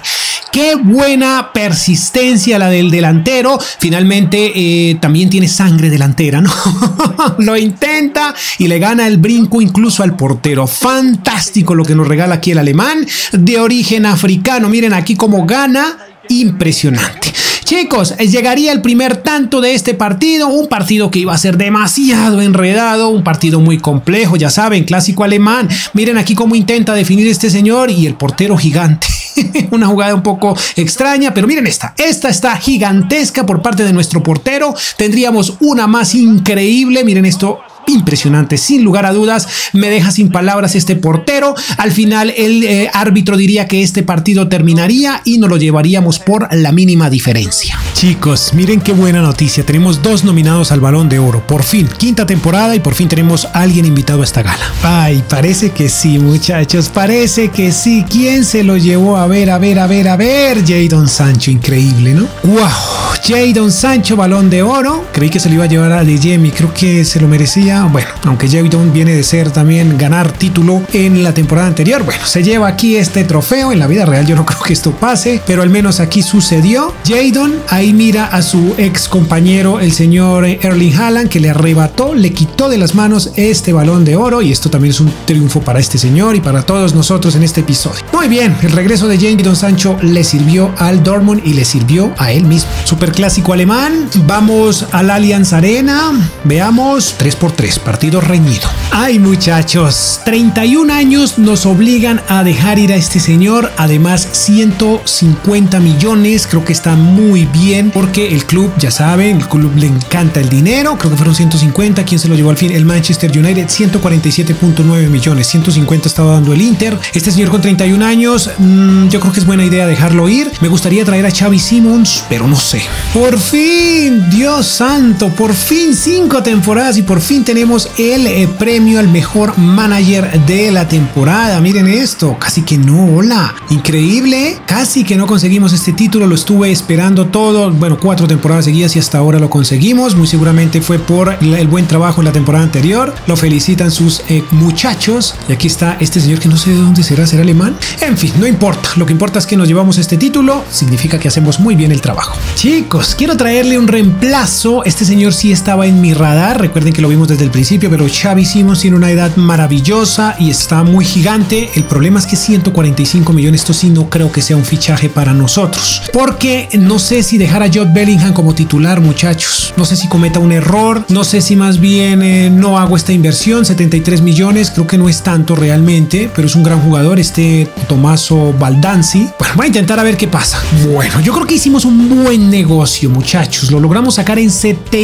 Qué buena persistencia la del delantero. Finalmente también tiene sangre delantera, ¿no? Lo intenta y le gana el brinco incluso al portero. Fantástico lo que nos regala aquí el alemán de origen africano. Miren aquí cómo gana. Impresionante. Chicos, llegaría el primer tanto de este partido, un partido que iba a ser demasiado enredado, un partido muy complejo, ya saben, clásico alemán. Miren aquí cómo intenta definir este señor y el portero gigante. Una jugada un poco extraña, pero miren esta está gigantesca por parte de nuestro portero. Tendríamos una más increíble, miren esto. Impresionante, sin lugar a dudas, me deja sin palabras este portero. Al final el árbitro diría que este partido terminaría y nos lo llevaríamos por la mínima diferencia. Chicos, miren qué buena noticia, tenemos 2 nominados al Balón de Oro, por fin, 5ª temporada y por fin tenemos a alguien invitado a esta gala. Ay, parece que sí, muchachos, parece que sí. ¿Quién se lo llevó? A ver, Jadon Sancho, increíble, ¿no? ¡Wow! Jadon Sancho, Balón de Oro. Creí que se lo iba a llevar a Adeyemi, creo que se lo merecía. Bueno, aunque Jadon viene de ser también ganar título en la temporada anterior, bueno, se lleva aquí este trofeo. En la vida real yo no creo que esto pase, pero al menos aquí sucedió. Jadon ahí mira a su ex compañero, el señor Erling Haaland, que le arrebató, le quitó de las manos este Balón de Oro, y esto también es un triunfo para este señor y para todos nosotros en este episodio. Muy bien, el regreso de Jadon Sancho le sirvió al Dortmund y le sirvió a él mismo. Superclásico alemán, vamos al Allianz Arena, veamos 3x3. Partido reñido. Ay, muchachos, 31 años nos obligan a dejar ir a este señor. Además, 150 millones. Creo que está muy bien porque el club, ya saben, el club le encanta el dinero. Creo que fueron 150. ¿Quién se lo llevó al fin? El Manchester United, 147.9 millones. 150 estaba dando el Inter. Este señor con 31 años, yo creo que es buena idea dejarlo ir. Me gustaría traer a Xavi Simons, pero no sé. Por fin, Dios santo, por fin 5 temporadas y por fin tenemos el premio al mejor manager de la temporada. Miren esto, casi que no, hola, increíble, casi que no conseguimos este título, lo estuve esperando todo, bueno, 4 temporadas seguidas y hasta ahora lo conseguimos. Muy seguramente fue por el buen trabajo en la temporada anterior. Lo felicitan sus muchachos. Y aquí está este señor que no sé de dónde será alemán. En fin, no importa, lo que importa es que nos llevamos este título, significa que hacemos muy bien el trabajo. Chicos, quiero traerle un reemplazo. Este señor sí estaba en mi radar, recuerden que lo vimos desde el principio, pero Xavi Simons tiene una edad maravillosa y está muy gigante. El problema es que 145 millones, esto sí no creo que sea un fichaje para nosotros, porque no sé si dejar a Jude Bellingham como titular, muchachos. No sé si cometa un error, no sé si más bien no hago esta inversión. 73 millones, creo que no es tanto realmente, pero es un gran jugador este Tommaso Baldanzi. Bueno, voy a intentar a ver qué pasa. Bueno, yo creo que hicimos un buen negocio, muchachos. Lo logramos sacar en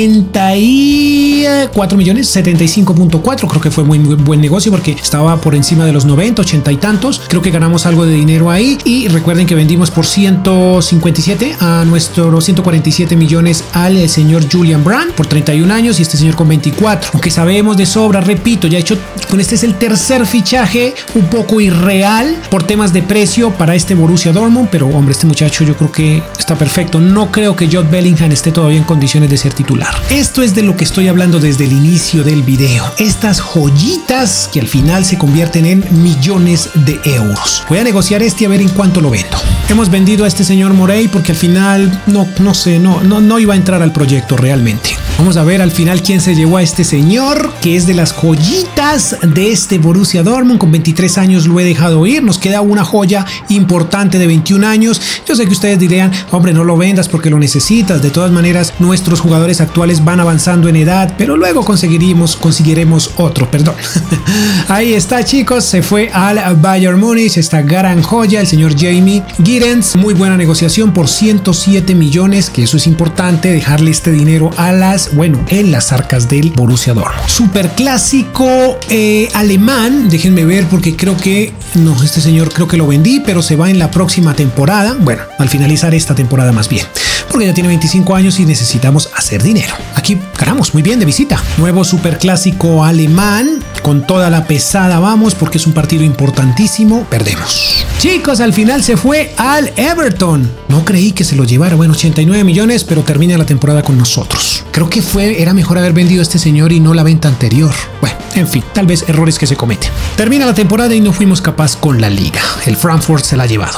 74 millones, 75.4, creo que fue muy buen negocio porque estaba por encima de los 90, 80 y tantos. Creo que ganamos algo de dinero ahí y recuerden que vendimos por 157 a nuestros 147 millones al señor Julian Brandt por 31 años y este señor con 24. Aunque sabemos de sobra, repito, ya he hecho con este es el tercer fichaje un poco irreal por temas de precio para este Borussia Dortmund, pero hombre, este muchacho yo creo que está perfecto. No creo que Jude Bellingham esté todavía en condiciones de ser titular. Esto es de lo que estoy hablando desde el inicio del video. Estas joyitas que al final se convierten en millones de euros. Voy a negociar este a ver en cuánto lo vendo. Hemos vendido a este señor Morey porque al final no iba a entrar al proyecto realmente. Vamos a ver al final quién se llevó a este señor, que es de las joyitas de este Borussia Dortmund. Con 23 años lo he dejado ir. Nos queda una joya importante de 21 años. Yo sé que ustedes dirían, hombre, no lo vendas porque lo necesitas. De todas maneras, nuestros jugadores actuales van avanzando en edad, pero luego conseguiremos otro, perdón. Ahí está, chicos, se fue al Bayern Múnich, esta gran joya, el señor Jamie Giddens. Muy buena negociación por 107 millones, que eso es importante, dejarle este dinero a en las arcas del Borussia Dortmund. Super clásico alemán, déjenme ver porque creo que no, este señor creo que lo vendí, pero se va en la próxima temporada. Bueno, al finalizar esta temporada más bien, porque ya tiene 25 años y necesitamos hacer dinero. Aquí ganamos muy bien de visita. Nuevo superclásico alemán, con toda la pesada vamos, porque es un partido importantísimo. Perdemos. Chicos, al final se fue al Everton. No creí que se lo llevara. Bueno, 89 millones, pero termina la temporada con nosotros. Creo que era mejor haber vendido a este señor y no la venta anterior. Bueno, en fin, tal vez errores que se cometen. Termina la temporada y no fuimos capaz con la liga. El Frankfurt se la ha llevado.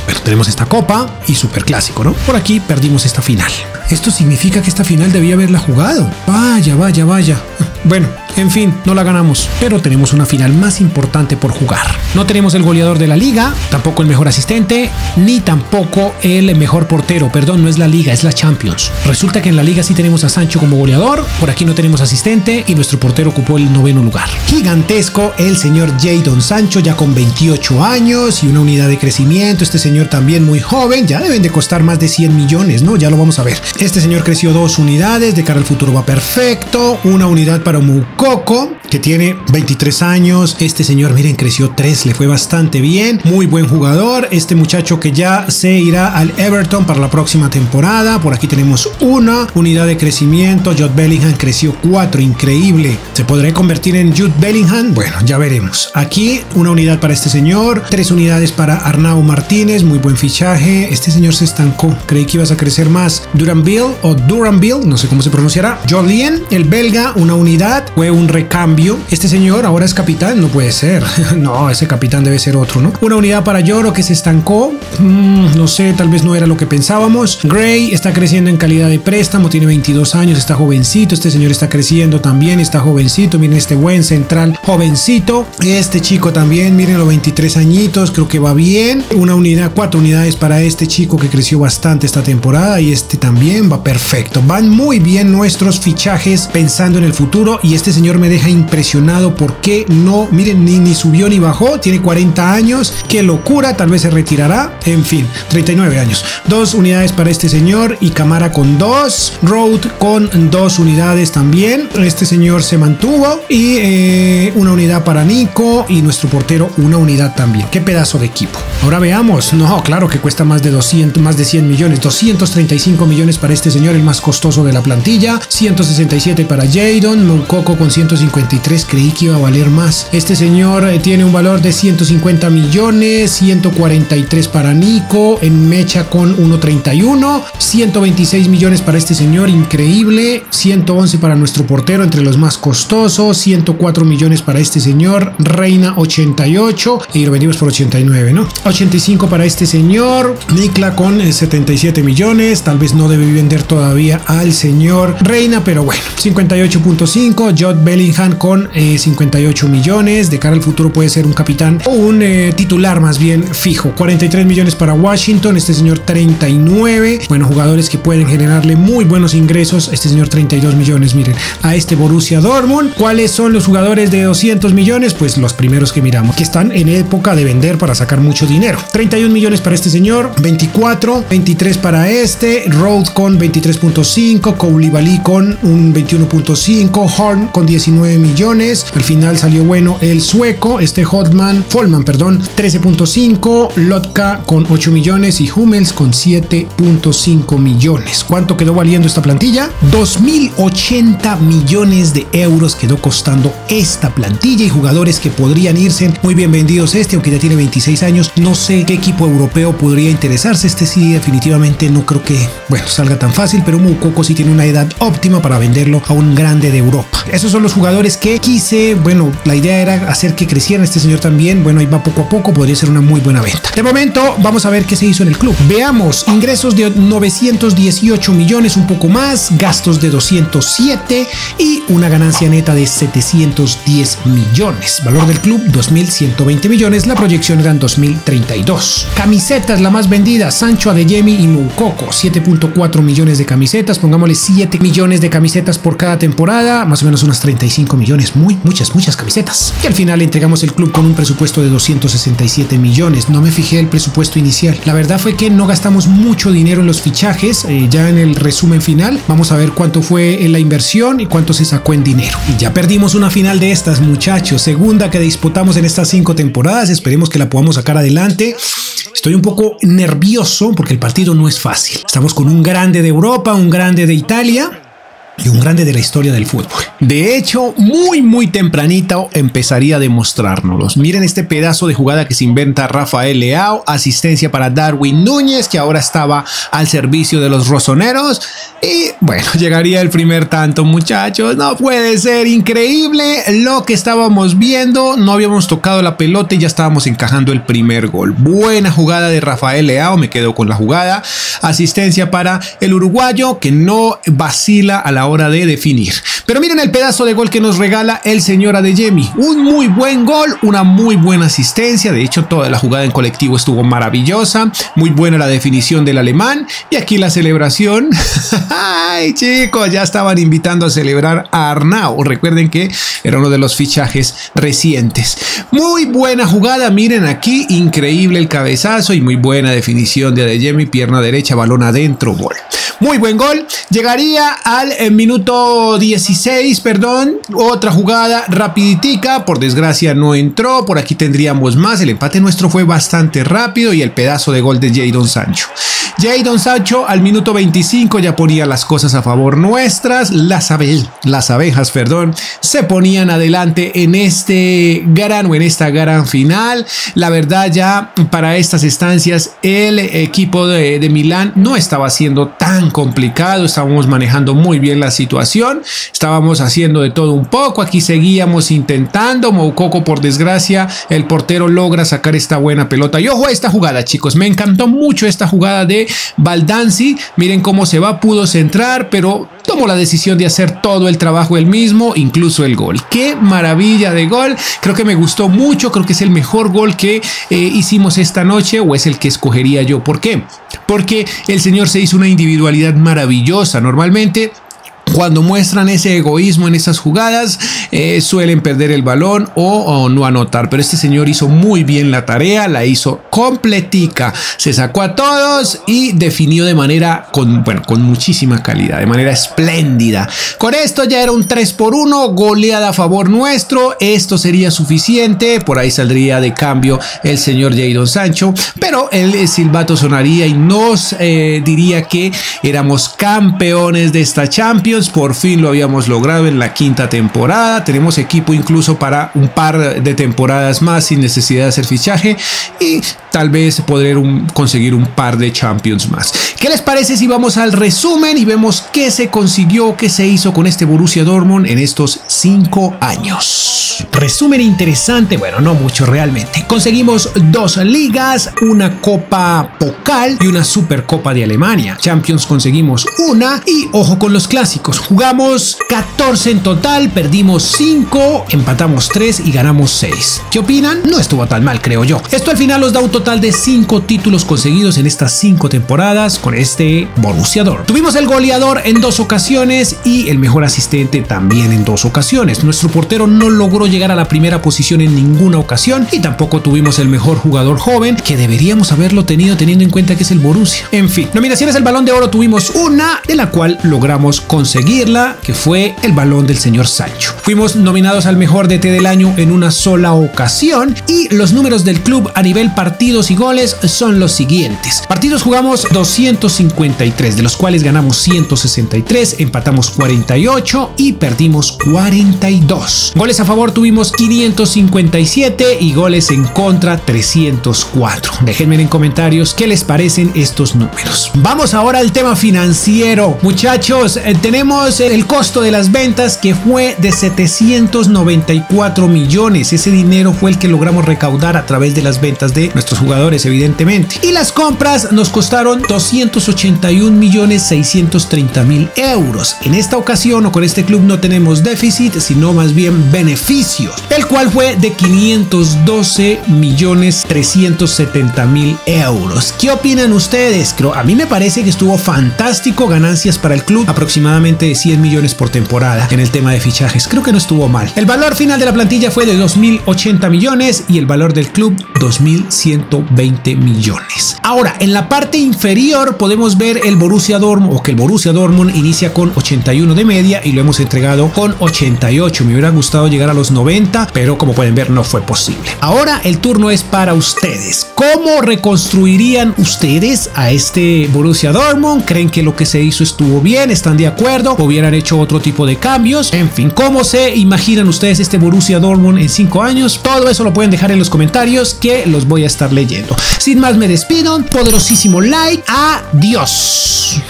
Bueno, tenemos esta copa y superclásico, ¿no? Por aquí perdimos esta final. Esto significa que esta final debía haberla jugado. Vaya. Bueno, en fin, no la ganamos, pero tenemos una final más importante por jugar. No tenemos el goleador de la liga, tampoco el mejor asistente, ni tampoco el mejor portero. Perdón, no es la liga, es la Champions. Resulta que en la liga sí tenemos a Sancho como goleador, por aquí no tenemos asistente y nuestro portero ocupó el 9º lugar. Gigantesco el señor Jadon Sancho, ya con 28 años y una unidad de crecimiento. Este señor también muy joven, ya deben de costar más de 100 millones, ¿no? Ya lo vamos a ver. Este señor creció 2 unidades, de cara al futuro va perfecto. Una unidad para Moukoko, que tiene 23 años. Este señor, miren, creció 3, le fue bastante bien. Muy buen jugador. Este muchacho que ya se irá al Everton para la próxima temporada. Por aquí tenemos una unidad de crecimiento. Jude Bellingham creció 4, increíble. ¿Se podrá convertir en Jude Bellingham? Bueno, ya veremos. Aquí una unidad para este señor, 3 unidades para Arnau Martínez, muy buen fichaje. Este señor se estancó, creí que ibas a crecer más. Duranville, no sé cómo se pronunciará. Jolien, el belga, una unidad, fue un recambio. Este señor ahora es capitán, no puede ser. No, ese capitán debe ser otro, ¿no? Una unidad para Lloro que se estancó, no sé, tal vez no era lo que pensábamos. Gray está creciendo en calidad de préstamo, tiene 22 años, está jovencito. Este señor está creciendo también, está jovencito. Miren este buen central jovencito. Este chico también, miren los 23 añitos, creo que va bien. Una unidad, 4 unidades para este chico que creció bastante esta temporada y este también va perfecto. Van muy bien nuestros fichajes pensando en el futuro y este señor me deja impresionado porque no, miren, ni subió ni bajó, tiene 40 años, qué locura, tal vez se retirará, en fin, 39 años. 2 unidades para este señor y Camara con 2, Road con 2 unidades también. Este señor se mantuvo y una unidad para Nico y nuestro portero una unidad también. Qué pedazo de equipo. Ahora veamos, no, claro que cuesta más de 100 millones, 235 millones para este señor, el más costoso de la plantilla, 167 para Jadon, Moukoko con 153, creí que iba a valer más. Este señor tiene un valor de 150 millones, 143 para Nico, en mecha con 1.31, 126 millones para este señor, increíble, 111 para nuestro portero, entre los más costosos, 104 millones para este señor, Reina 88 y lo vendimos por 89, ¿no? 85 para este señor, Nikla con 77 millones, tal vez no debe vender todavía al señor Reina, pero bueno, 58.5, Jude Bellingham con 58 millones, de cara al futuro puede ser un capitán o un titular más bien fijo, 43 millones para Washington, este señor 39, bueno, jugadores que pueden generarle muy buenos ingresos, este señor 32 millones, miren, a este Borussia Dortmund. ¿Cuáles son los jugadores de 200 millones? Pues los primeros que miramos, que están en época de vender para sacar mucho dinero. 31 millones para este señor, 24, 23 para este, Road con 23.5, Koulibaly con un 21.5, Horn con 19 millones, al final salió bueno el sueco, este Follman, 13.5, Lotka con 8 millones y Hummels con 7.5 millones. ¿Cuánto quedó valiendo esta plantilla? 2.080 millones de euros quedó costando esta plantilla y jugadores que podrían irse muy bien vendidos. Aunque ya tiene 26 años, no sé qué equipo europeo podría interesarse. Este sí, definitivamente no creo que, bueno, salga tan fácil, pero Moukoko sí tiene una edad óptima para venderlo a un grande de Europa. Esos son los jugadores que quise, bueno, la idea era hacer que crecieran. Este señor también, bueno, ahí va poco a poco, podría ser una muy buena venta. De momento, vamos a ver qué se hizo en el club. Veamos, ingresos de 918 millones, un poco más, gastos de 207 y una ganancia neta de 710 millones. Valor del club, 2.120 millones, la proyección eran 2.032. Camisetas, la más vendida, Sancho, Adeyemi y Moukoko, 7.4 millones de camisetas, pongámosle 7 millones de camisetas por cada temporada, más o menos unas 35 millones, muchas camisetas. Y al final entregamos el club con un presupuesto de 267 millones, no me fijé el presupuesto inicial, la verdad fue que no gastamos mucho dinero en los fichajes, ya en el resumen final vamos a ver cuánto fue en la inversión y cuánto se sacó en dinero. Ya perdimos una final de estas, muchachos, segunda que disputamos en estas 5 temporadas, esperemos que la podamos sacar adelante. Estoy un poco nervioso porque el partido no es fácil. Estamos con un grande de Europa, un grande de Italia. y un grande de la historia del fútbol. De hecho, muy tempranito empezaría a demostrárnoslos. Miren este pedazo de jugada que se inventa Rafael Leao, asistencia para Darwin Núñez, que ahora estaba al servicio de los rosoneros. Y bueno, llegaría el primer tanto, muchachos. No puede ser, increíble lo que estábamos viendo. No habíamos tocado la pelota y ya estábamos encajando el primer gol. Buena jugada de Rafael Leao, me quedo con la jugada. Asistencia para el uruguayo, que no vacila a la hora de definir. Pero miren el pedazo de gol que nos regala el señor Adeyemi. Un muy buen gol, una muy buena asistencia. De hecho, toda la jugada en colectivo estuvo maravillosa. Muy buena la definición del alemán. Y aquí la celebración. Ay, chicos, ya estaban invitando a celebrar a Arnau. Recuerden que era uno de los fichajes recientes. Muy buena jugada, miren aquí, increíble el cabezazo y muy buena definición de Adeyemi, pierna derecha, balón adentro, gol. Muy buen gol. Llegaría al minuto 16, perdón. Otra jugada rapiditica. Por desgracia no entró. Por aquí tendríamos más. El empate nuestro fue bastante rápido y el pedazo de gol de Jadon Sancho. Jadon Sancho al minuto 25 ya ponía las cosas a favor nuestras. Las abejas, se ponían adelante en esta gran final. La verdad, ya para estas estancias el equipo de Milán no estaba siendo tan complicado. Estábamos manejando muy bien la situación. Estábamos haciendo de todo un poco. Aquí seguíamos intentando. Moukoko, por desgracia, el portero logra sacar esta buena pelota. Y ojo a esta jugada, chicos. Me encantó mucho esta jugada de Baldanzi. Miren cómo se va, pudo centrar, pero tomó la decisión de hacer todo el trabajo él mismo, incluso el gol. ¡Qué maravilla de gol! Creo que me gustó mucho, creo que es el mejor gol que hicimos esta noche, o es el que escogería yo. ¿Por qué? Porque el señor se hizo una individualidad maravillosa. Normalmente, cuando muestran ese egoísmo en esas jugadas, suelen perder el balón o no anotar. Pero este señor hizo muy bien la tarea, la hizo completica. Se sacó a todos y definió de manera con muchísima calidad, de manera espléndida. Con esto ya era un 3-1, goleada a favor nuestro. Esto sería suficiente. Por ahí saldría de cambio el señor Jadon Sancho, pero el silbato sonaría y nos diría que éramos campeones de esta Champions. Por fin lo habíamos logrado en la quinta temporada. Tenemos equipo incluso para un par de temporadas más sin necesidad de hacer fichaje y tal vez poder conseguir un par de Champions más. ¿Qué les parece si vamos al resumen y vemos qué se consiguió, qué se hizo con este Borussia Dortmund en estos 5 años? Resumen interesante, bueno, no mucho realmente. Conseguimos 2 ligas, una Copa Pokal y una Supercopa de Alemania. Champions conseguimos una y ojo con los clásicos. Jugamos 14 en total, perdimos 5, empatamos 3 y ganamos 6. ¿Qué opinan? No estuvo tan mal, creo yo. Esto al final nos da un total de 5 títulos conseguidos en estas 5 temporadas con este Borussia Dortmund. Tuvimos el goleador en 2 ocasiones y el mejor asistente también en 2 ocasiones. Nuestro portero no logró llegar a la primera posición en ninguna ocasión y tampoco tuvimos el mejor jugador joven, que deberíamos haberlo tenido teniendo en cuenta que es el Borussia. En fin, nominaciones al Balón de Oro tuvimos una, de la cual logramos conseguirla, que fue el balón del señor Sancho. Fuimos nominados al mejor DT del año en una sola ocasión y los números del club a nivel partidos y goles son los siguientes. Partidos jugamos 253, de los cuales ganamos 163, empatamos 48 y perdimos 42. Goles a favor tuvimos 557 y goles en contra 304. Déjenme en comentarios qué les parecen estos números. Vamos ahora al tema financiero. Muchachos, tenemos el costo de las ventas, que fue de 794 millones. Ese dinero fue el que logramos recaudar a través de las ventas de nuestros jugadores, evidentemente. Y las compras nos costaron 281.630.000 euros. En esta ocasión o con este club no tenemos déficit, sino más bien beneficios, el cual fue de 512.370.000 euros. ¿Qué opinan ustedes? A mí me parece que estuvo fantástico. Ganancias para el club aproximadamente de 100 millones por temporada. En el tema de fichajes creo que no estuvo mal. El valor final de la plantilla fue de 2.080 millones y el valor del club 2.120 millones. Ahora, en la parte inferior podemos ver el Borussia Dortmund, o que el Borussia Dortmund inicia con 81 de media y lo hemos entregado con 88. Me hubiera gustado llegar a los 90, pero como pueden ver no fue posible. Ahora el turno es para ustedes. ¿Cómo reconstruirían ustedes a este Borussia Dortmund? ¿Creen que lo que se hizo estuvo bien? ¿Están de acuerdo? acuerdo, hubieran hecho otro tipo de cambios. En fin, ¿cómo se imaginan ustedes este Borussia Dortmund en 5 años? Todo eso lo pueden dejar en los comentarios, que los voy a estar leyendo. Sin más, me despido. Poderosísimo like. Adiós.